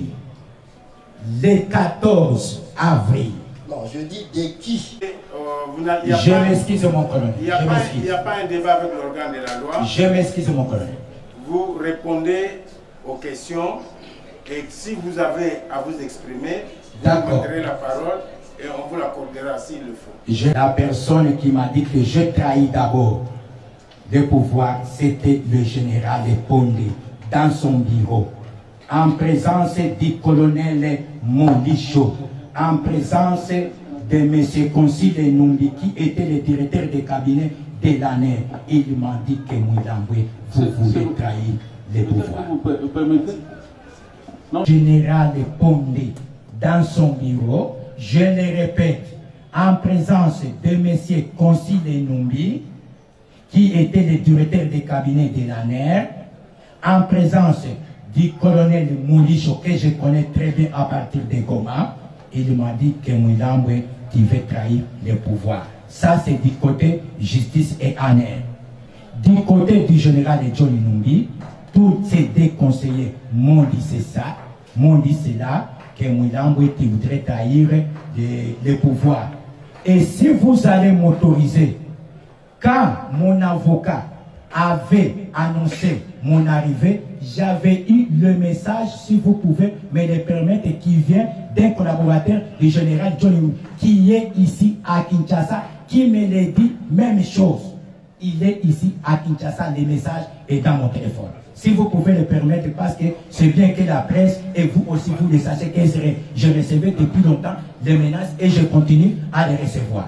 Le 14 avril.
Non, je dis de qui?
Je m'excuse mon colonel.
Il n'y a pas un débat avec l'organe de la loi.
Je m'excuse mon colonel.
Vous répondez aux questions et si vous avez à vous exprimer, vous prendrez la parole et on vous l'accordera s'il le faut.
La personne qui m'a dit que j'ai trahi d'abord le pouvoir, c'était le général Pondé dans son bureau, en présence du colonel Molicho, en présence de M. Concile Numbi qui était le directeur de cabinet de l'année. Il m'a dit que Mouilamboué, vous voulez trahir le pouvoir.
Vous permettez?
Le général Pondé dans son bureau, je le répète, en présence de M. Concile Numbi qui était le directeur de cabinet de l'ANER, en présence du colonel Moulicho que je connais très bien à partir de Goma, il m'a dit que Mouilamboué, tu veux trahir le pouvoir. Ça, c'est du côté justice et ANER. Du côté du général Johnny Numbi, tous ces 2 conseillers m'ont dit c'est ça, m'ont dit c'est là, que Mouilamboué, tu voudrais trahir le pouvoir. Et si vous allez m'autoriser, quand mon avocat avait annoncé mon arrivée, j'avais eu le message, si vous pouvez me le permettre, qui vient d'un collaborateur du général Johnny, qui est ici à Kinshasa, qui me l'a dit, même chose. Il est ici à Kinshasa, le message est dans mon téléphone. Si vous pouvez le permettre, parce que c'est bien que la presse et vous aussi, vous le sachez, que je recevais depuis longtemps des menaces et je continue à les recevoir.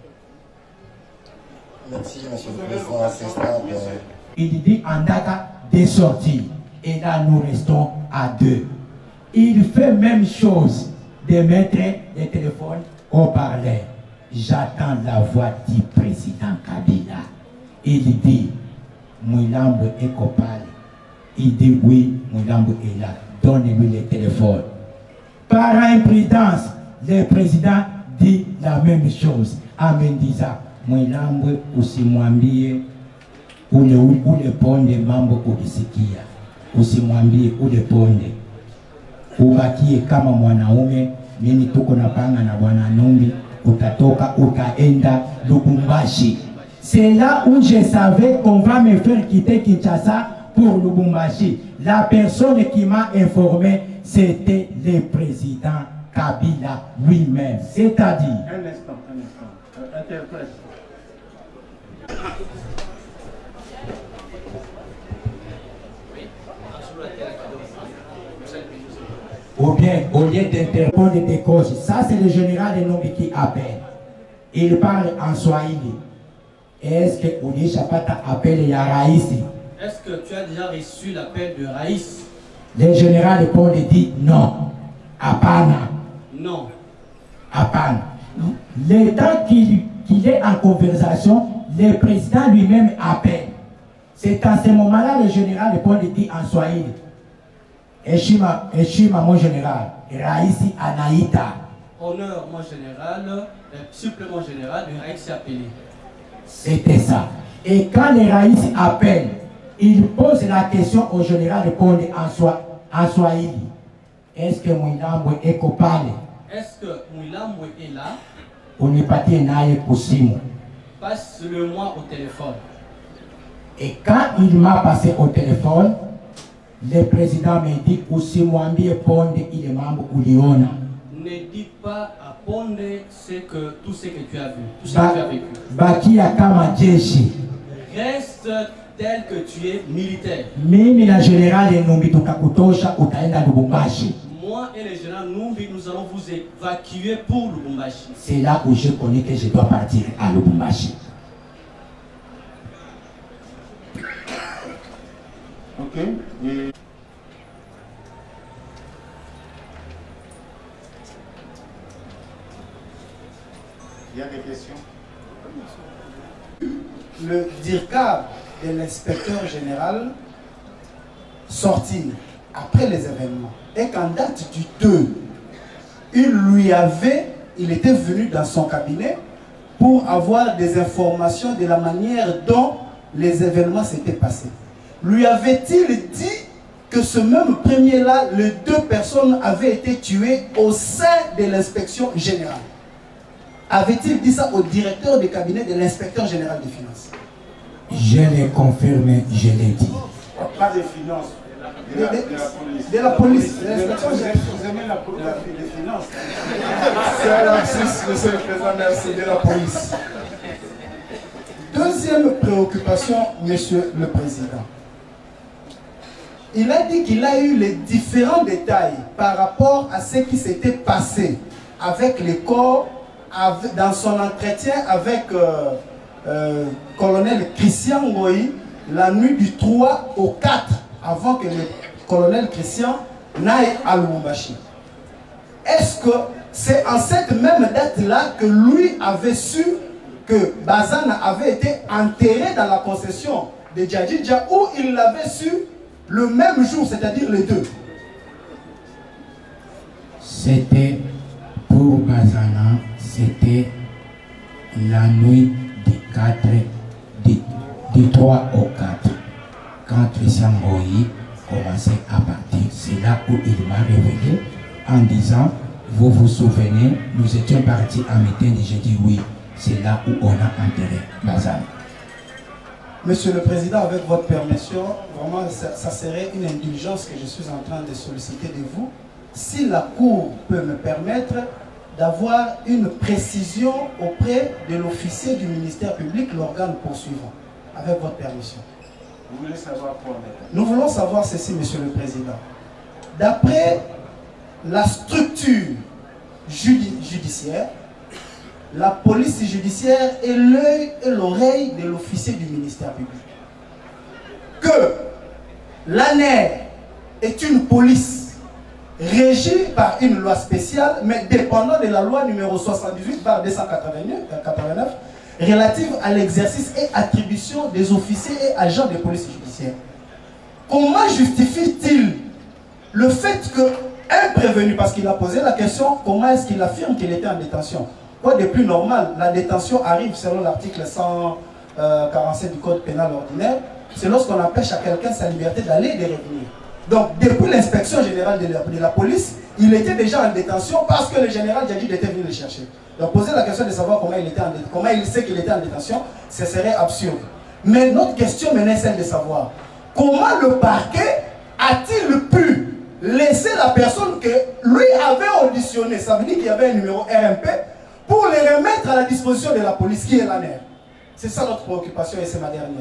Merci, monsieur le président.
Il dit en date de sortie. Et là, nous restons à 2. Il fait même chose de mettre le téléphone au parleur. J'attends la voix du président Kabila. Il dit, Mouilamboué est coupable. Il dit oui, Mouilamboué est là. Donnez-lui le téléphone. Par imprudence, le président dit la même chose. Amen disant, Mouilamboué usimwambie ule ponde mambo ukisikia. Usimwambie ule ponde. Ubakie kama mwanaume, mimi tuko napanga na bwana Numbi, utatoka utaenda Lubumbashi. C'est là où je savais qu'on va me faire quitter Kinshasa pour Lubumbashi. La personne qui m'a informé, c'était le président Kabila lui-même. C'est-à-dire...
Un instant. Interprète.
Ou bien, au lieu d'interpréter des causes, ça c'est le général de Numbi qui appelle. Il parle en Swahili. Est-ce que Ouli Chapata appelle Raïsi?
Est-ce que tu as déjà reçu l'appel de Raïs?
Le général de Paul dit non. Apana.
Non.
Apana. Le temps qu'il est en conversation, le président lui-même appelle. C'est à ce moment-là le général de Paul dit en Swahili. Eshima mon général. Raïsi Anaïta.
Honneur mon général, supplément général de Raïs appelé.
C'était ça. Et quand les Raïs appellent, ils posent la question au général de Paul en Swahili. Est-ce que Mouilamboué est coupable?
est-ce que Mouilamwe est là? Passe-le-moi au téléphone.
Et quand il m'a passé au téléphone, le président me dit aussi Mwambi Ponde, il est membre Uliona.
Ne dis pas à Ponde tout ce que tu as vu, tout ce que tu as vécu.
Baki Akama Jeshi.
Reste tel que tu es militaire.
Mimi la générale Numbi Tukakutosha utaenda Lubumbashi.
Moi et le général Numbi, nous allons vous évacuer pour Lubumbashi.
C'est là où je connais que je dois partir à Lubumbashi.
Ok. Et... il y a des questions?
Le DIRCA de l'inspecteur général sorti après les événements et qu'en date du 2, il était venu dans son cabinet pour avoir des informations de la manière dont les événements s'étaient passés. Lui avait-il dit que ce même premier-là, les 2 personnes avaient été tuées au sein de l'inspection générale? Avait-il dit ça au directeur du cabinet de l'inspecteur général des finances?
Je l'ai confirmé, je l'ai dit.
Pas des finances, de la police.
De la police.
Vous aimez la des finances?
C'est un lapsus, monsieur le président, merci, de la police. Deuxième préoccupation, monsieur le président. Il a dit qu'il a eu les différents détails par rapport à ce qui s'était passé avec les corps dans son entretien avec colonel Christian Ngoï la nuit du 3 au 4 avant que le colonel Christian n'aille à Lubumbashi. Est-ce que c'est en cette même date-là que lui avait su que Bazana avait été enterré dans la concession de Djadjidja, ou il l'avait su le même jour, c'est-à-dire les 2?
C'était pour Bazana, c'était la nuit du 3 au 4, quand Christian Ngoï commençait à partir. C'est là où il m'a révélé en disant, vous vous souvenez, nous étions partis à Médine, et j'ai dit oui, c'est là où on a enterré Bazana.
Monsieur le Président, avec votre permission, vraiment ça serait une indulgence que je suis en train de solliciter de vous. Si la Cour peut me permettre d'avoir une précision auprès de l'officier du ministère public, l'organe poursuivant, avec votre permission.
Vous voulez savoir quoi?
Nous voulons savoir ceci, Monsieur le Président. D'après la structure judiciaire, la police judiciaire est l'œil et l'oreille de l'officier du ministère public. Que l'ANER est une police régie par une loi spéciale, mais dépendant de la loi numéro 78/289 relative à l'exercice et attribution des officiers et agents de police judiciaire. Comment justifie-t-il le fait qu'un prévenu, parce qu'il a posé la question, comment est-ce qu'il affirme qu'il était en détention? Quoi de plus normal? La détention arrive selon l'article 147 du Code pénal ordinaire, c'est lorsqu'on empêche à quelqu'un sa liberté d'aller et de revenir. Donc, depuis l'inspection générale de la police, il était déjà en détention parce que le général Djadjid était venu le chercher. Donc, poser la question de savoir comment il sait qu'il était en détention, ce serait absurde. Mais notre question maintenant est celle de savoir comment le parquet a-t-il pu laisser la personne que lui avait auditionné, ça veut dire qu'il y avait un numéro RMP, pour les remettre à la disposition de la police, qui est l'ANER. C'est ça notre préoccupation et c'est ma dernière.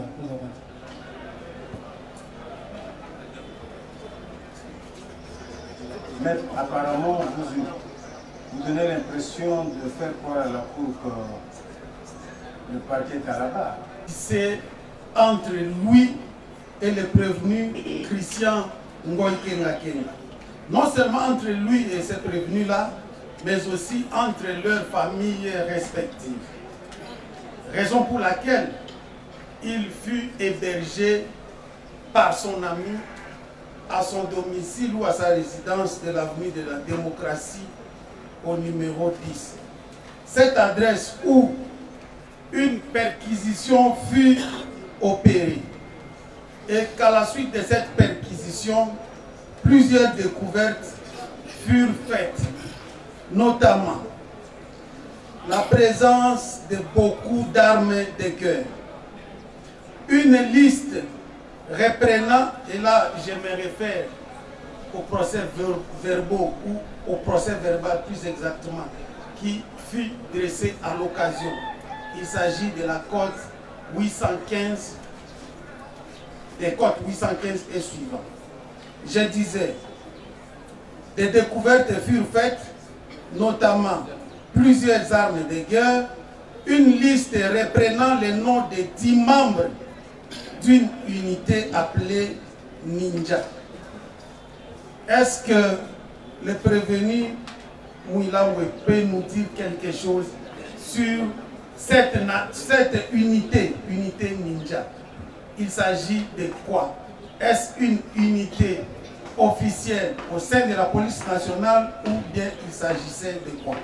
Mais apparemment, vous donnez l'impression de faire croire à la Cour que le parquet est à la barre.
C'est entre lui et le prévenu Christian Ngoï Kenga. Non seulement entre lui et ce prévenu-là, mais aussi entre leurs familles respectives. Raison pour laquelle il fut hébergé par son ami à son domicile ou à sa résidence de l'avenue de la démocratie au numéro 10. Cette adresse où une perquisition fut opérée et qu'à la suite de cette perquisition, plusieurs découvertes furent faites.
notamment la présence de beaucoup d'armes de guerre, une liste reprenant, et là je me réfère au procès verbaux ou au procès verbal plus exactement, qui fut dressé à l'occasion. Il s'agit de la cote 815, des cotes 815 et suivants. Je disais, des découvertes furent faites, notamment plusieurs armes de guerre, une liste reprenant les noms des 10 membres d'une unité appelée Ninja. Est-ce que le prévenu Mouilaoué peut nous dire quelque chose sur cette unité Ninja? Il s'agit de quoi? Est-ce une unité officielle au sein de la police nationale ou bien il s'agissait de quoi?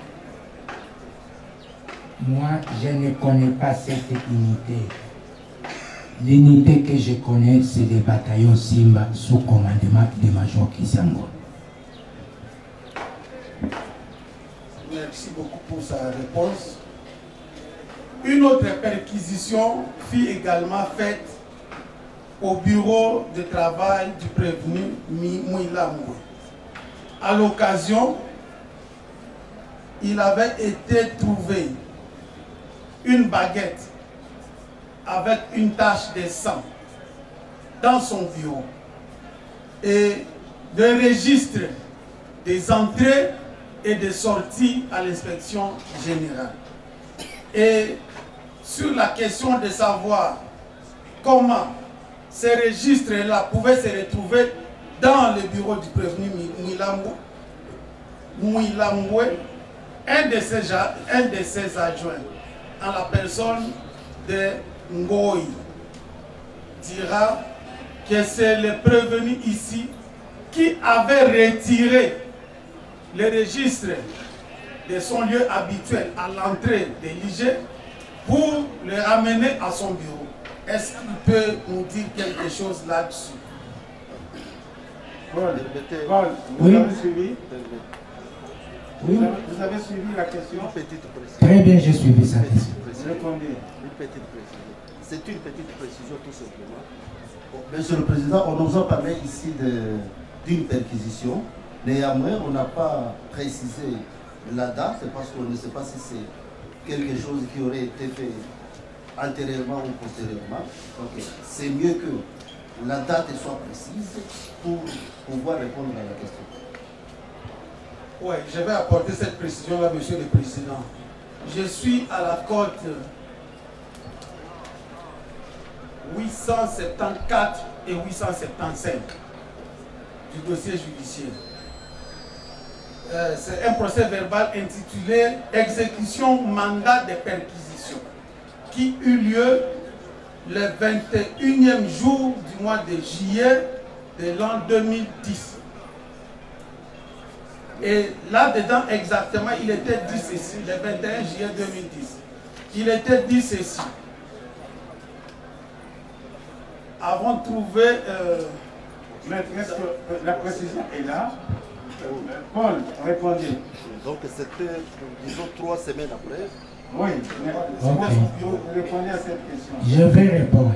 Moi, je ne connais pas cette unité. L'unité que je connais, c'est le bataillon Simba sous commandement de Major Christian Ngoy.
Merci beaucoup pour sa réponse. Une autre perquisition fut également faite au bureau de travail du prévenu Mouila Moué. À l'occasion, il avait été trouvé une baguette avec une tache de sang dans son bureau et des registres des entrées et des sorties à l'inspection générale. Et sur la question de savoir comment ces registres-là pouvaient se retrouver dans le bureau du prévenu Mouila Moué, un de ses adjoints, en la personne de Ngoï, dira que c'est le prévenu ici qui avait retiré le registre de son lieu habituel à l'entrée de l'IG pour le ramener à son bureau. Est-ce qu'il peut nous dire quelque chose là-dessus?
Paul,
Oui.
vous avez suivi?
Oui.
Vous avez suivi la question?
Très bien, j'ai suivi sa question.
Répondez.
Une petite précision. C'est une petite précision tout simplement.
Monsieur le Président, on nous a parlé ici d'une perquisition. Néanmoins, on n'a pas précisé la date parce qu'on ne sait pas si c'est quelque chose qui aurait été fait antérieurement ou postérieurement. Donc, c'est mieux que la date soit précise pour pouvoir répondre à la question.
Oui, je vais apporter cette précision-là, Monsieur le Président. Je suis à la cote 874 et 875 du dossier judiciaire. C'est un procès verbal intitulé « Exécution mandat de perquisition » qui eut lieu le 21e jour du mois de juillet de l'an 2010. Et là-dedans, exactement, il était dit ceci, le 21 juillet 2010. Il était dit ceci. Avant de trouver...
Maître, est-ce que la précision est là? Paul, répondez.
Donc c'était, disons, 3 semaines après.
Oui, répondez à cette question.
Je vais répondre.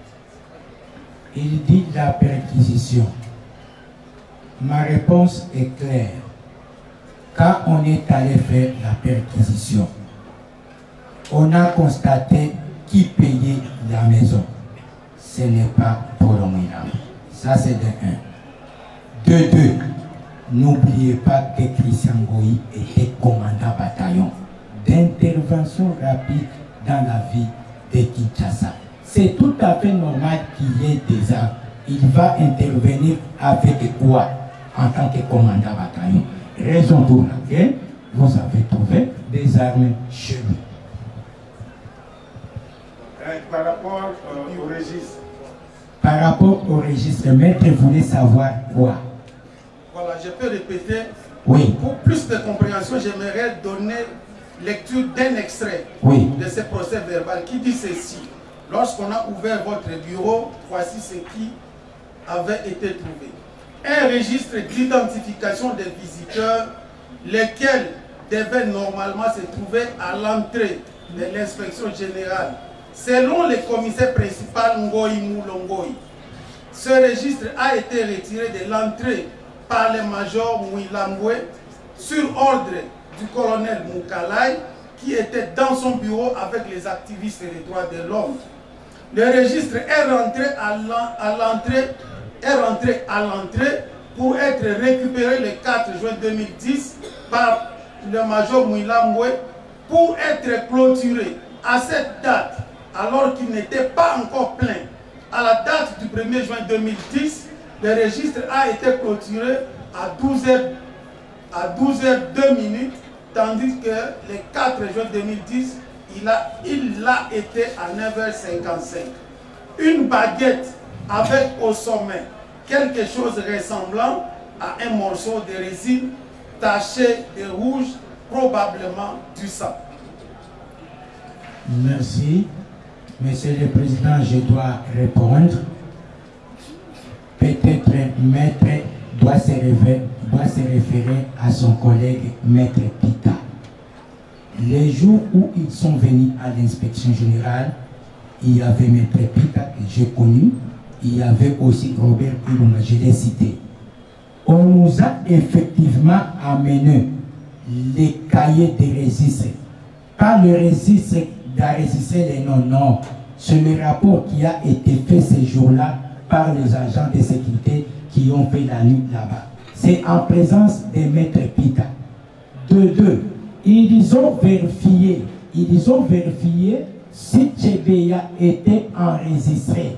Il dit la perquisition. Ma réponse est claire. Quand on est allé faire la perquisition, on a constaté qui payait la maison. Ce n'est pas Polo Mouila. Ça c'est de 1. De 2. N'oubliez pas que Christian Ngoy était commandant bataillon d'intervention rapide dans la vie de Kinshasa. C'est tout à fait normal qu'il y ait des armes. Il va intervenir avec quoi en tant que commandant bataillon? Raison pour laquelle vous avez trouvé des armes chez lui.
Par rapport au registre.
Par rapport au registre, maître voulait savoir quoi?
Voilà, je peux répéter.
Oui.
Pour plus de compréhension, j'aimerais donner lecture d'un extrait de ce procès verbal qui dit ceci. Lorsqu'on a ouvert votre bureau, voici ce qui avait été trouvé. Un registre d'identification des visiteurs, lesquels devait normalement se trouver à l'entrée de l'inspection générale. Selon le commissaire principal Ngoï Moulongoï, ce registre a été retiré de l'entrée par le major Mouilamboué sur ordre du colonel Moukalai qui était dans son bureau avec les activistes des droits de l'homme. Le registre est rentré à l'entrée pour être récupéré le 4 juin 2010 par le major Mouilamboué pour être clôturé à cette date, alors qu'il n'était pas encore plein. À la date du 1er juin 2010, le registre a été clôturé à 12h02, tandis que le 4 juin 2010, il l'a été à 9h55. Une baguette avec au sommet quelque chose ressemblant à un morceau de résine taché de rouge, probablement du sang.
Merci. Monsieur le Président, je dois répondre. Peut-être Maître doit se référer à son collègue Maître Pita. Les jours où ils sont venus à l'inspection générale, il y avait Maître Pita que j'ai connu, il y avait aussi Robert Ilunga, je l'ai cité. On nous a effectivement amené les cahiers de registres. Pas le registre d'enregistrer les noms, non. C'est le rapport qui a été fait ces jours-là par les agents de sécurité qui ont fait la lutte là-bas. C'est en présence des maîtres Pita. De deux, ils ont vérifié si Tchebeya était enregistré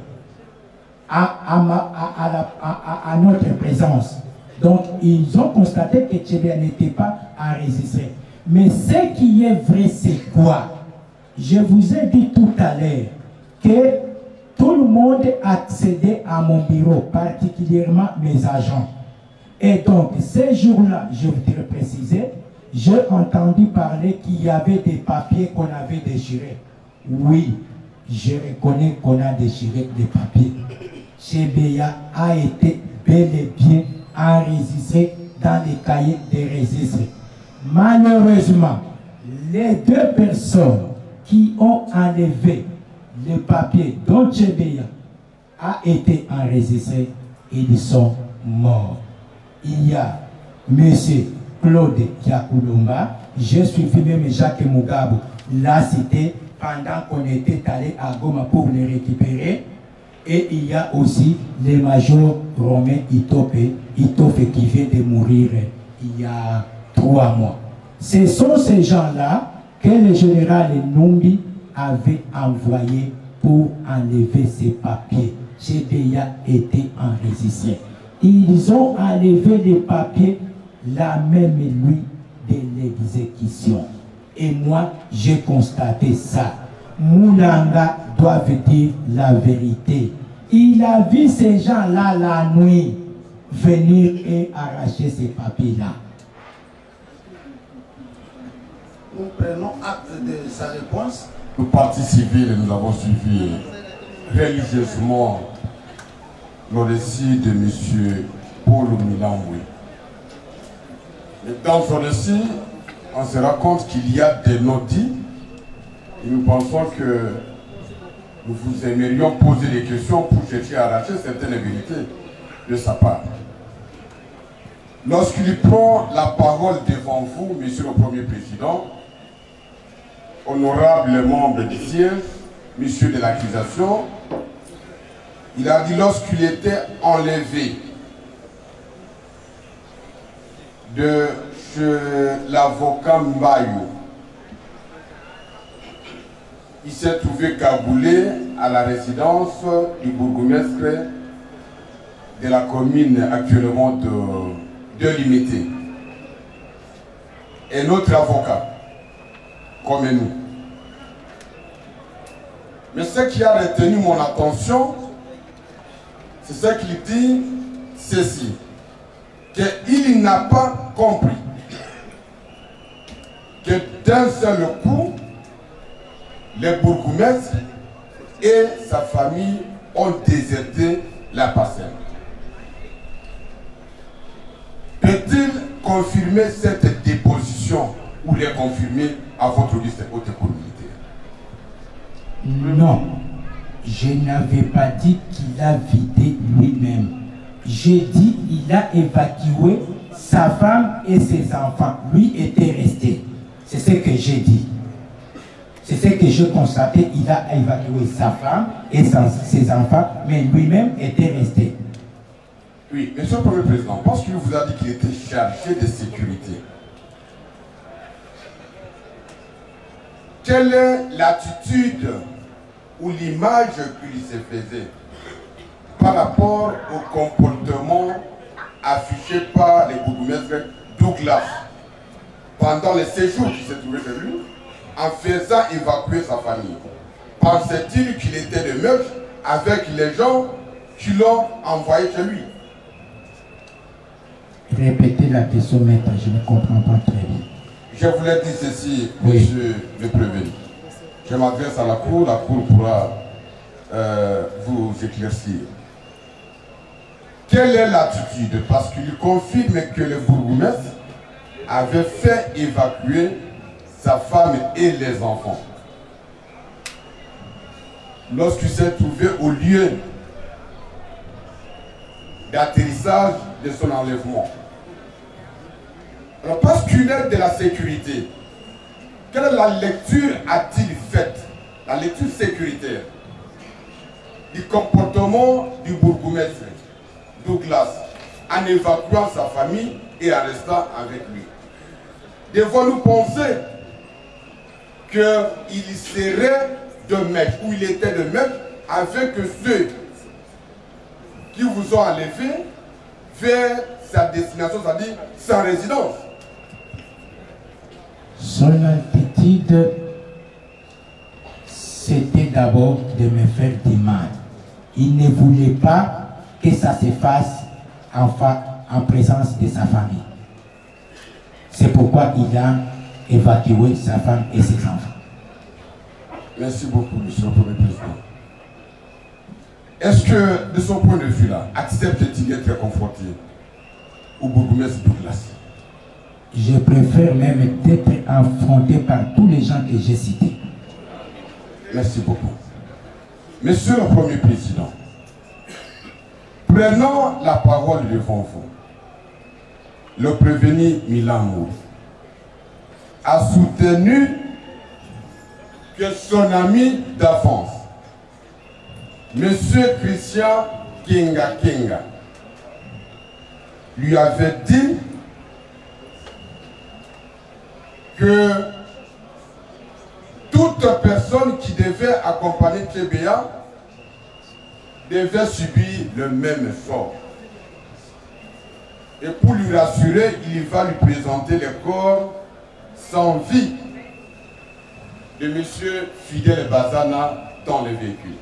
à notre présence. Donc, ils ont constaté que Tchebeya n'était pas enregistré. Mais ce qui est vrai, c'est quoi? Je vous ai dit tout à l'heure que tout le monde accédait à mon bureau, particulièrement mes agents. Et donc, ces jours-là, je voudrais préciser, j'ai entendu parler qu'il y avait des papiers qu'on avait déchirés. Oui, je reconnais qu'on a déchiré des papiers. Tchebeya a été bel et bien enregistré dans les cahiers des registres. Malheureusement, les deux personnes qui ont enlevé le papier dont Tchebeya a été enregistré, ils sont morts. Il y a M. Claude Kiakulumba, je suis même Jacques Mugabe, l'a cité pendant qu'on était allé à Goma pour les récupérer. Et il y a aussi le major Romain Itope qui vient de mourir il y a 3 mois. Ce sont ces gens-là que le général Numbi avait envoyé pour enlever ces papiers. Tchebeya était enregistré. Ils ont enlevé les papiers la même nuit de l'exécution. Et moi, j'ai constaté ça. Moulanga doit dire la vérité. Il a vu ces gens-là la nuit venir et arracher ces papiers-là.
Nous prenons acte de sa réponse.
Nous, partis civils, nous avons suivi religieusement le récit de M. Paul Milamboué. Dans ce récit, on se rend compte qu'il y a des non-dits et nous pensons que nous vous aimerions poser des questions pour chercher à arracher certaines vérités de sa part. Lorsqu'il prend la parole devant vous, Monsieur le Premier Président, honorables membres du siège, Monsieur de l'accusation, il a dit lorsqu'il était enlevé de chez l'avocat Mbayo, il s'est trouvé cagoulé à la résidence du bourgmestre de la commune actuellement de Limité. Et notre avocat, comme nous. Mais ce qui a retenu mon attention, c'est ce qu'il dit, ceci, qu'il n'a pas compris que d'un seul coup, le bourgmestre et sa famille ont déserté la parcelle. Peut-il confirmer cette déposition
ou les confirmer à votre liste haute école militaire?
Non, je n'avais pas dit qu'il a vidé lui-même. J'ai dit qu'il a évacué sa femme et ses enfants. Lui était resté. C'est ce que j'ai dit. C'est ce que je constatais. Il a évacué sa femme et ses enfants, mais lui-même était resté.
Oui, monsieur le Premier Président, parce qu'il vous a dit qu'il était chargé de sécurité, quelle est l'attitude ou l'image qu'il se faisait par rapport au comportement affiché par les bourgmestres Douglas pendant les séjours qui se trouvaient chez lui, en faisant évacuer sa famille? Pensait-il qu'il était de meurtre avec les gens qui l'ont envoyé chez lui?
Répétez la question, maître, je ne comprends pas très bien.
Je voulais dire ceci, monsieur le prévenu. Je m'adresse à la Cour pourra vous éclaircir. Quelle est l'attitude? Parce qu'il confirme que le bourgmestre avait fait évacuer sa femme et les enfants lorsqu'il s'est trouvé au lieu d'atterrissage de son enlèvement. Alors, parce qu'il est de la sécurité, quelle est la lecture a-t-il faite, la lecture sécuritaire du comportement du bourgmestre Douglas en évacuant sa famille et en restant avec lui? Devons-nous penser qu'il serait de même, ou il était de même avec ceux qui vous ont enlevé vers sa destination, c'est-à-dire sa résidence?
Son attitude, c'était d'abord de me faire du mal. Il ne voulait pas que ça se fasse en présence de sa famille. C'est pourquoi il a évacué sa femme et ses enfants.
Merci beaucoup, monsieur le Premier Président. Est-ce que, de son point de vue-là, accepte-t-il d'être confronté au bourgmestre Douglas?
Je préfère même d'être affronté par tous les gens que j'ai cités.
Merci beaucoup. Monsieur le Premier Président, prenons la parole devant vous. Le prévenu Milan Mour a soutenu que son ami d'avance, Monsieur Christian Kinga Kinga, lui avait dit que toute personne qui devait accompagner TBA devait subir le même sort. Et pour lui rassurer, il va lui présenter le corps sans vie de M. Fidel Bazana dans le véhicule.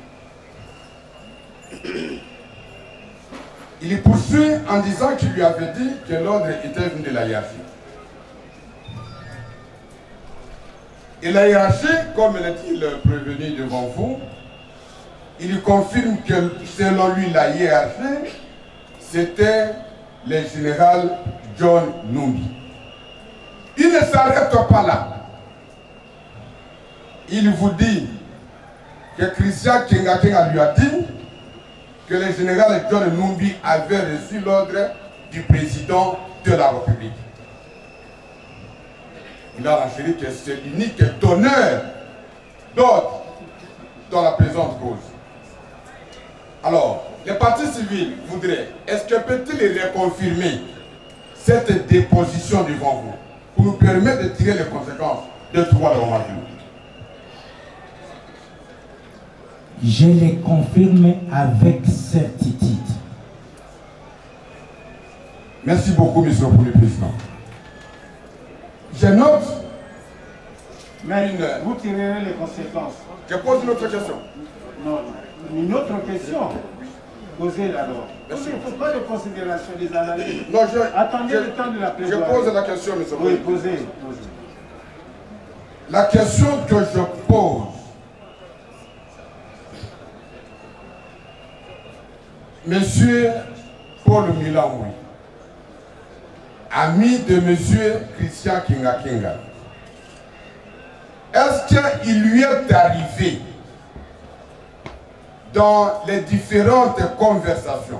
Il poursuit en disant qu'il lui avait dit que l'ordre était venu de la hiérarchie. Et la hiérarchie, comme l'a dit le prévenu devant vous, il confirme que selon lui, la hiérarchie, c'était le général John Numbi. Il ne s'arrête pas là. Il vous dit que Christian Kinga Kinga lui a dit que le général John Numbi avait reçu l'ordre du président de la République. Il a renchéri que c'est l'unique donneur d'ordre dans la présente cause. Alors, les partis civils voudraient, est-ce que peut-il reconfirmer cette déposition devant vous pour nous permettre de tirer les conséquences de trois de Romain?
Je les confirme avec certitude.
Merci beaucoup, monsieur le Premier Président. Je note.
Mais vous tirerez les conséquences.
Je pose une autre question.
Non, une autre question. Posez-la alors. Il ne faut pas de considération des analyses.
Non,
attendez le temps de la plaidoirie.
Je pose la question, monsieur.
Oui, posez.
La question que je pose, monsieur Paul Milan, ami de monsieur Christian Kinga Kinga, est-ce qu'il lui est arrivé dans les différentes conversations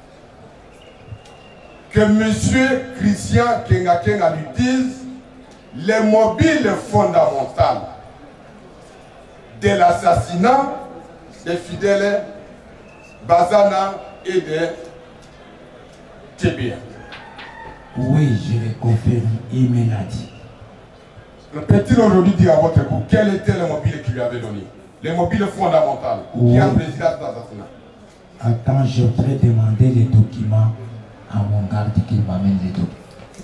que M. Christian Kenga lui dise les mobiles fondamentales de l'assassinat des fidèles Bazana et de Tchébia?
Oui, je le confirme, il me l'a dit.
Peut-il aujourd'hui dire à votre époux quel était le mobile qu'il lui avait donné? Les mobiles fondamentales qui ont présidé à cet assassinat.
Attends, je voudrais demander les documents à mon garde qu'il m'amène les documents.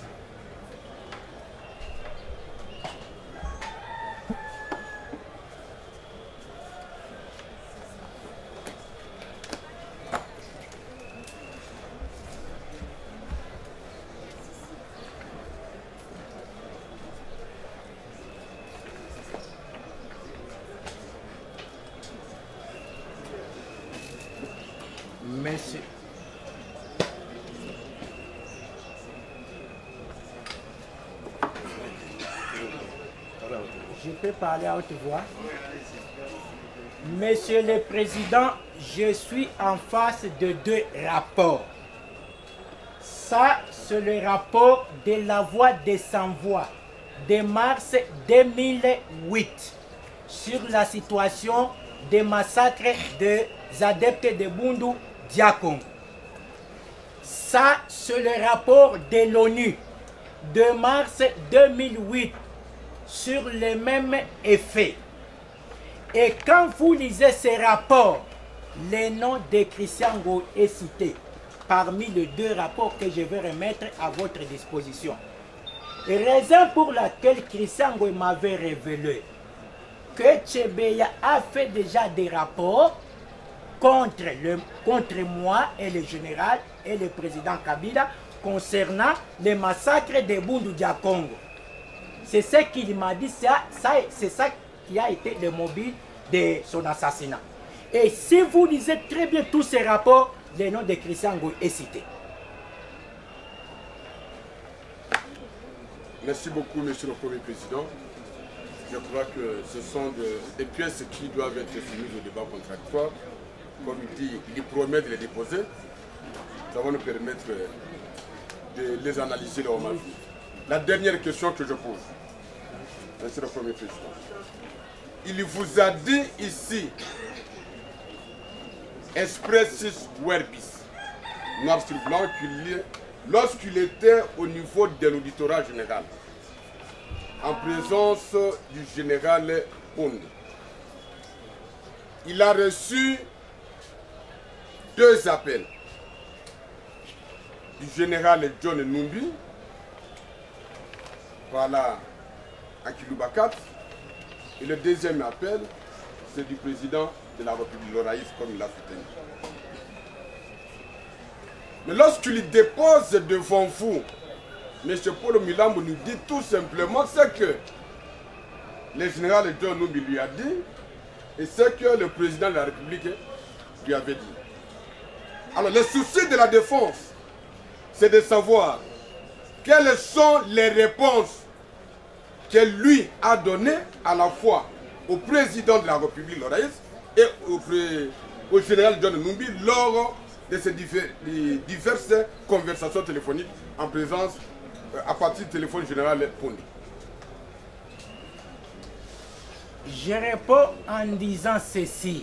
Monsieur. Je peux parler à haute voix. Monsieur le Président, je suis en face de deux rapports. Ça, c'est le rapport de la voix des sans-voix de mars 2008 sur la situation des massacres des adeptes de Bundu Dia-Congo. Ça, c'est le rapport de l'ONU de mars 2008 sur les mêmes effets. Et quand vous lisez ces rapports, le nom de Christian Ngoyi est cité parmi les deux rapports que je vais remettre à votre disposition. Raison pour laquelle Christian Ngoyi m'avait révélé que Tchébéa a fait déjà des rapports contre moi et le général et le président Kabila concernant les massacres de Bundu Dia-Congo. C'est ce qu'il m'a dit, c'est ça qui a été le mobile de son assassinat. Et si vous lisez très bien tous ces rapports, le nom de Christian Ngoyi est cité.
Merci beaucoup, Monsieur le Premier Président. Je crois que ce sont des pièces qui doivent être soumises au débat contradictoire. Comme il dit, il promet de les déposer. Ça va nous permettre de les analyser leur hommage. La dernière question que je pose, Monsieur le Premier Président. Il vous a dit ici, expressis verbis, noir sur blanc, lorsqu'il était au niveau de l'auditorat général, en présence du général Pond, il a reçu deux appels du général John Numbi, voilà, à Kiloubakat, et le deuxième appel, c'est du président de la République, Loraïs, comme il l'a soutenu. Mais lorsqu'il dépose devant vous, M. Paul Milambo nous dit tout simplement ce que le général John Numbi lui a dit et ce que le président de la République lui avait dit. Alors, le souci de la défense, c'est de savoir quelles sont les réponses que lui a données à la fois au président de la République, Loraïs, et au général John Numbi lors de ces diverses conversations téléphoniques en présence, à partir du téléphone général Pondi.
Je réponds en disant ceci.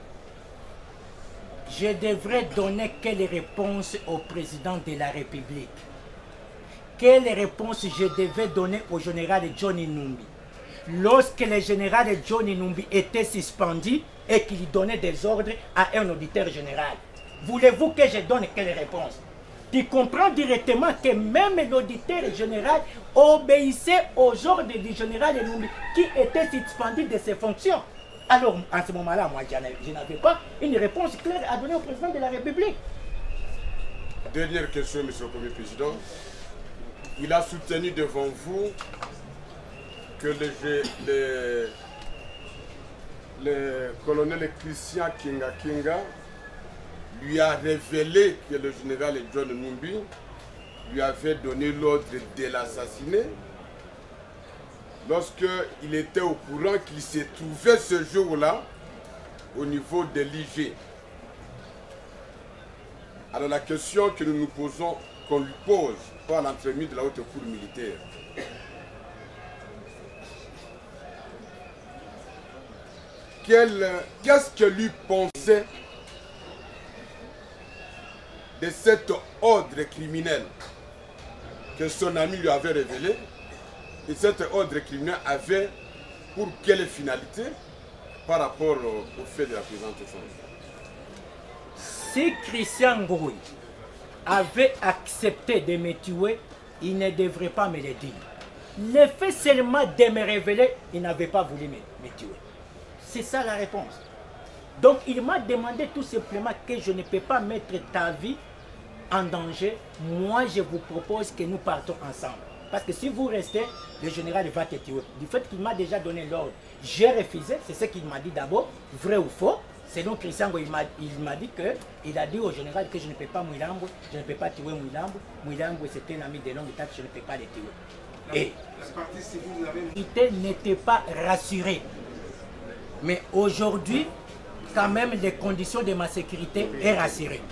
Je devrais donner quelle réponse au président de la République? Quelle réponse je devais donner au général Johnny Numbi lorsque le général Johnny Numbi était suspendu et qu'il donnait des ordres à un auditeur général? Voulez-vous que je donne quelle réponse? Tu comprends directement que même l'auditeur général obéissait aux ordres du général Numbi qui était suspendu de ses fonctions. Alors, à ce moment-là, moi, je n'avais pas une réponse claire à donner au président de la République.
Dernière question, Monsieur le Premier Président. Il a soutenu devant vous que le colonel Christian Kenga lui a révélé que le général John Numbi lui avait donné l'ordre de l'assassiner lorsqu'il était au courant qu'il se trouvait ce jour-là au niveau de l'IG. Alors la question que nous nous posons, qu'on lui pose par l'entremise de la haute cour militaire, qu'est-ce que lui pensait de cet ordre criminel que son ami lui avait révélé, et cet ordre criminel avait pour quelle finalité par rapport au fait de la présente chose?
Si Christian Ngoyi avait accepté de me tuer, il ne devrait pas me le dire. Le fait seulement de me révéler, il n'avait pas voulu me tuer. C'est ça la réponse. Donc il m'a demandé tout simplement que je ne peux pas mettre ta vie en danger. Moi, je vous propose que nous partons ensemble. Parce que si vous restez, le général va te tuer. Du fait qu'il m'a déjà donné l'ordre, j'ai refusé. C'est ce qu'il m'a dit d'abord, vrai ou faux. Selon Christian, il m'a dit qu'il a dit au général que je ne peux pas Mouilambo, je ne peux pas tuer Mouilambo. Mouilambo, c'était un ami de longue date, je ne peux pas le tuer. Et il n'était pas rassuré. Mais aujourd'hui, quand même, les conditions de ma sécurité sont rassurées.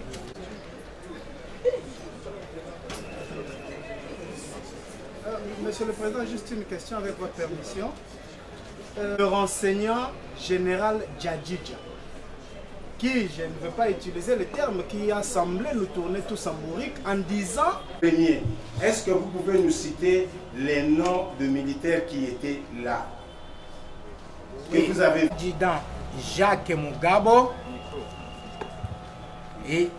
Monsieur le Président, juste une question avec votre permission. Le renseignant général Djadjidja, qui, je ne veux pas utiliser le terme, qui a semblé nous tourner tous en bourrique en disant...
Premier, est-ce que vous pouvez nous citer les noms de militaires qui étaient là? Que vous avez...
Président Jacques Mugabo et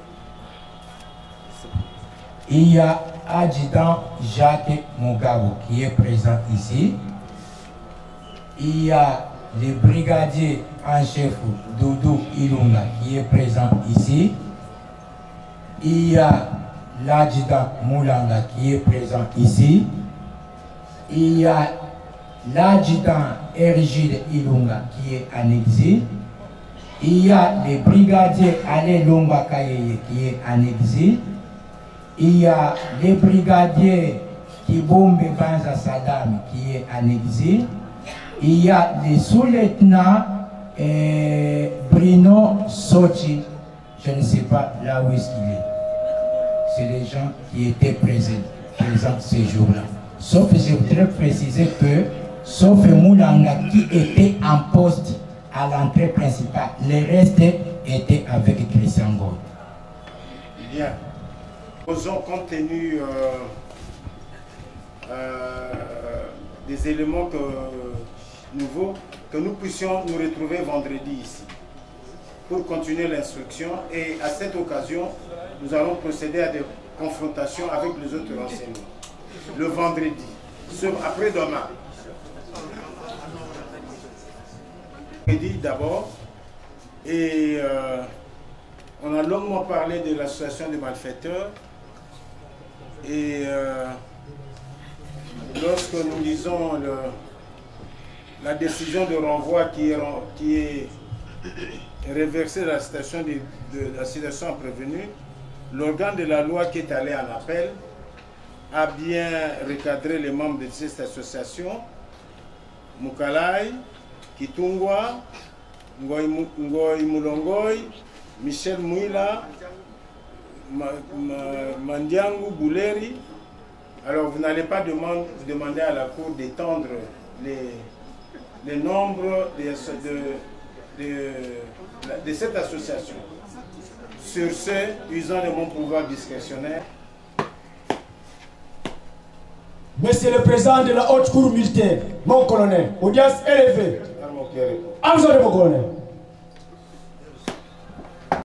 il y a adjudant Jacques Mugabo qui est présent ici. Il y a le brigadier en chef Doudou Ilunga qui est présent ici. Il y a l'adjudant Moulanga qui est présent ici. Il y a l'adjudant Ergide Ilunga qui est en exil. Il y a le brigadier Ale Lomba Kayeye qui est en exil. Il y a le brigadier Kibombe Banza Saddam qui est en exil. Il y a le sous-lieutenant Bruno Sochi, je ne sais pas là où est-ce qu'il est. C'est les gens qui étaient présents ces jours-là. Sauf, je voudrais préciser que, sauf Moulanga qui était en poste à l'entrée principale, les restes étaient avec Christian Ngoyi.
Bien. Posons compte tenu des éléments nouveaux, que nous puissions nous retrouver vendredi ici pour continuer l'instruction, et à cette occasion, nous allons procéder à des confrontations avec les autres renseignements. Le vendredi, après-demain. D'abord, et on a longuement parlé de l'association des malfaiteurs, et lorsque nous lisons la décision de renvoi qui est réversée dans la situation de la situation prévenue, l'organe de la loi qui est allé en appel a bien recadré les membres de cette association: Moukalai, Kitungwa, Ngoy Moulongoy, Michel Mouila, Mandiangu Bouleri. Alors vous n'allez pas demander à la Cour d'étendre les nombres de cette association. Sur ce, usant de mon pouvoir discrétionnaire.
Monsieur le Président de la Haute Cour militaire, mon colonel, audience élevée. À vous, mon colonel.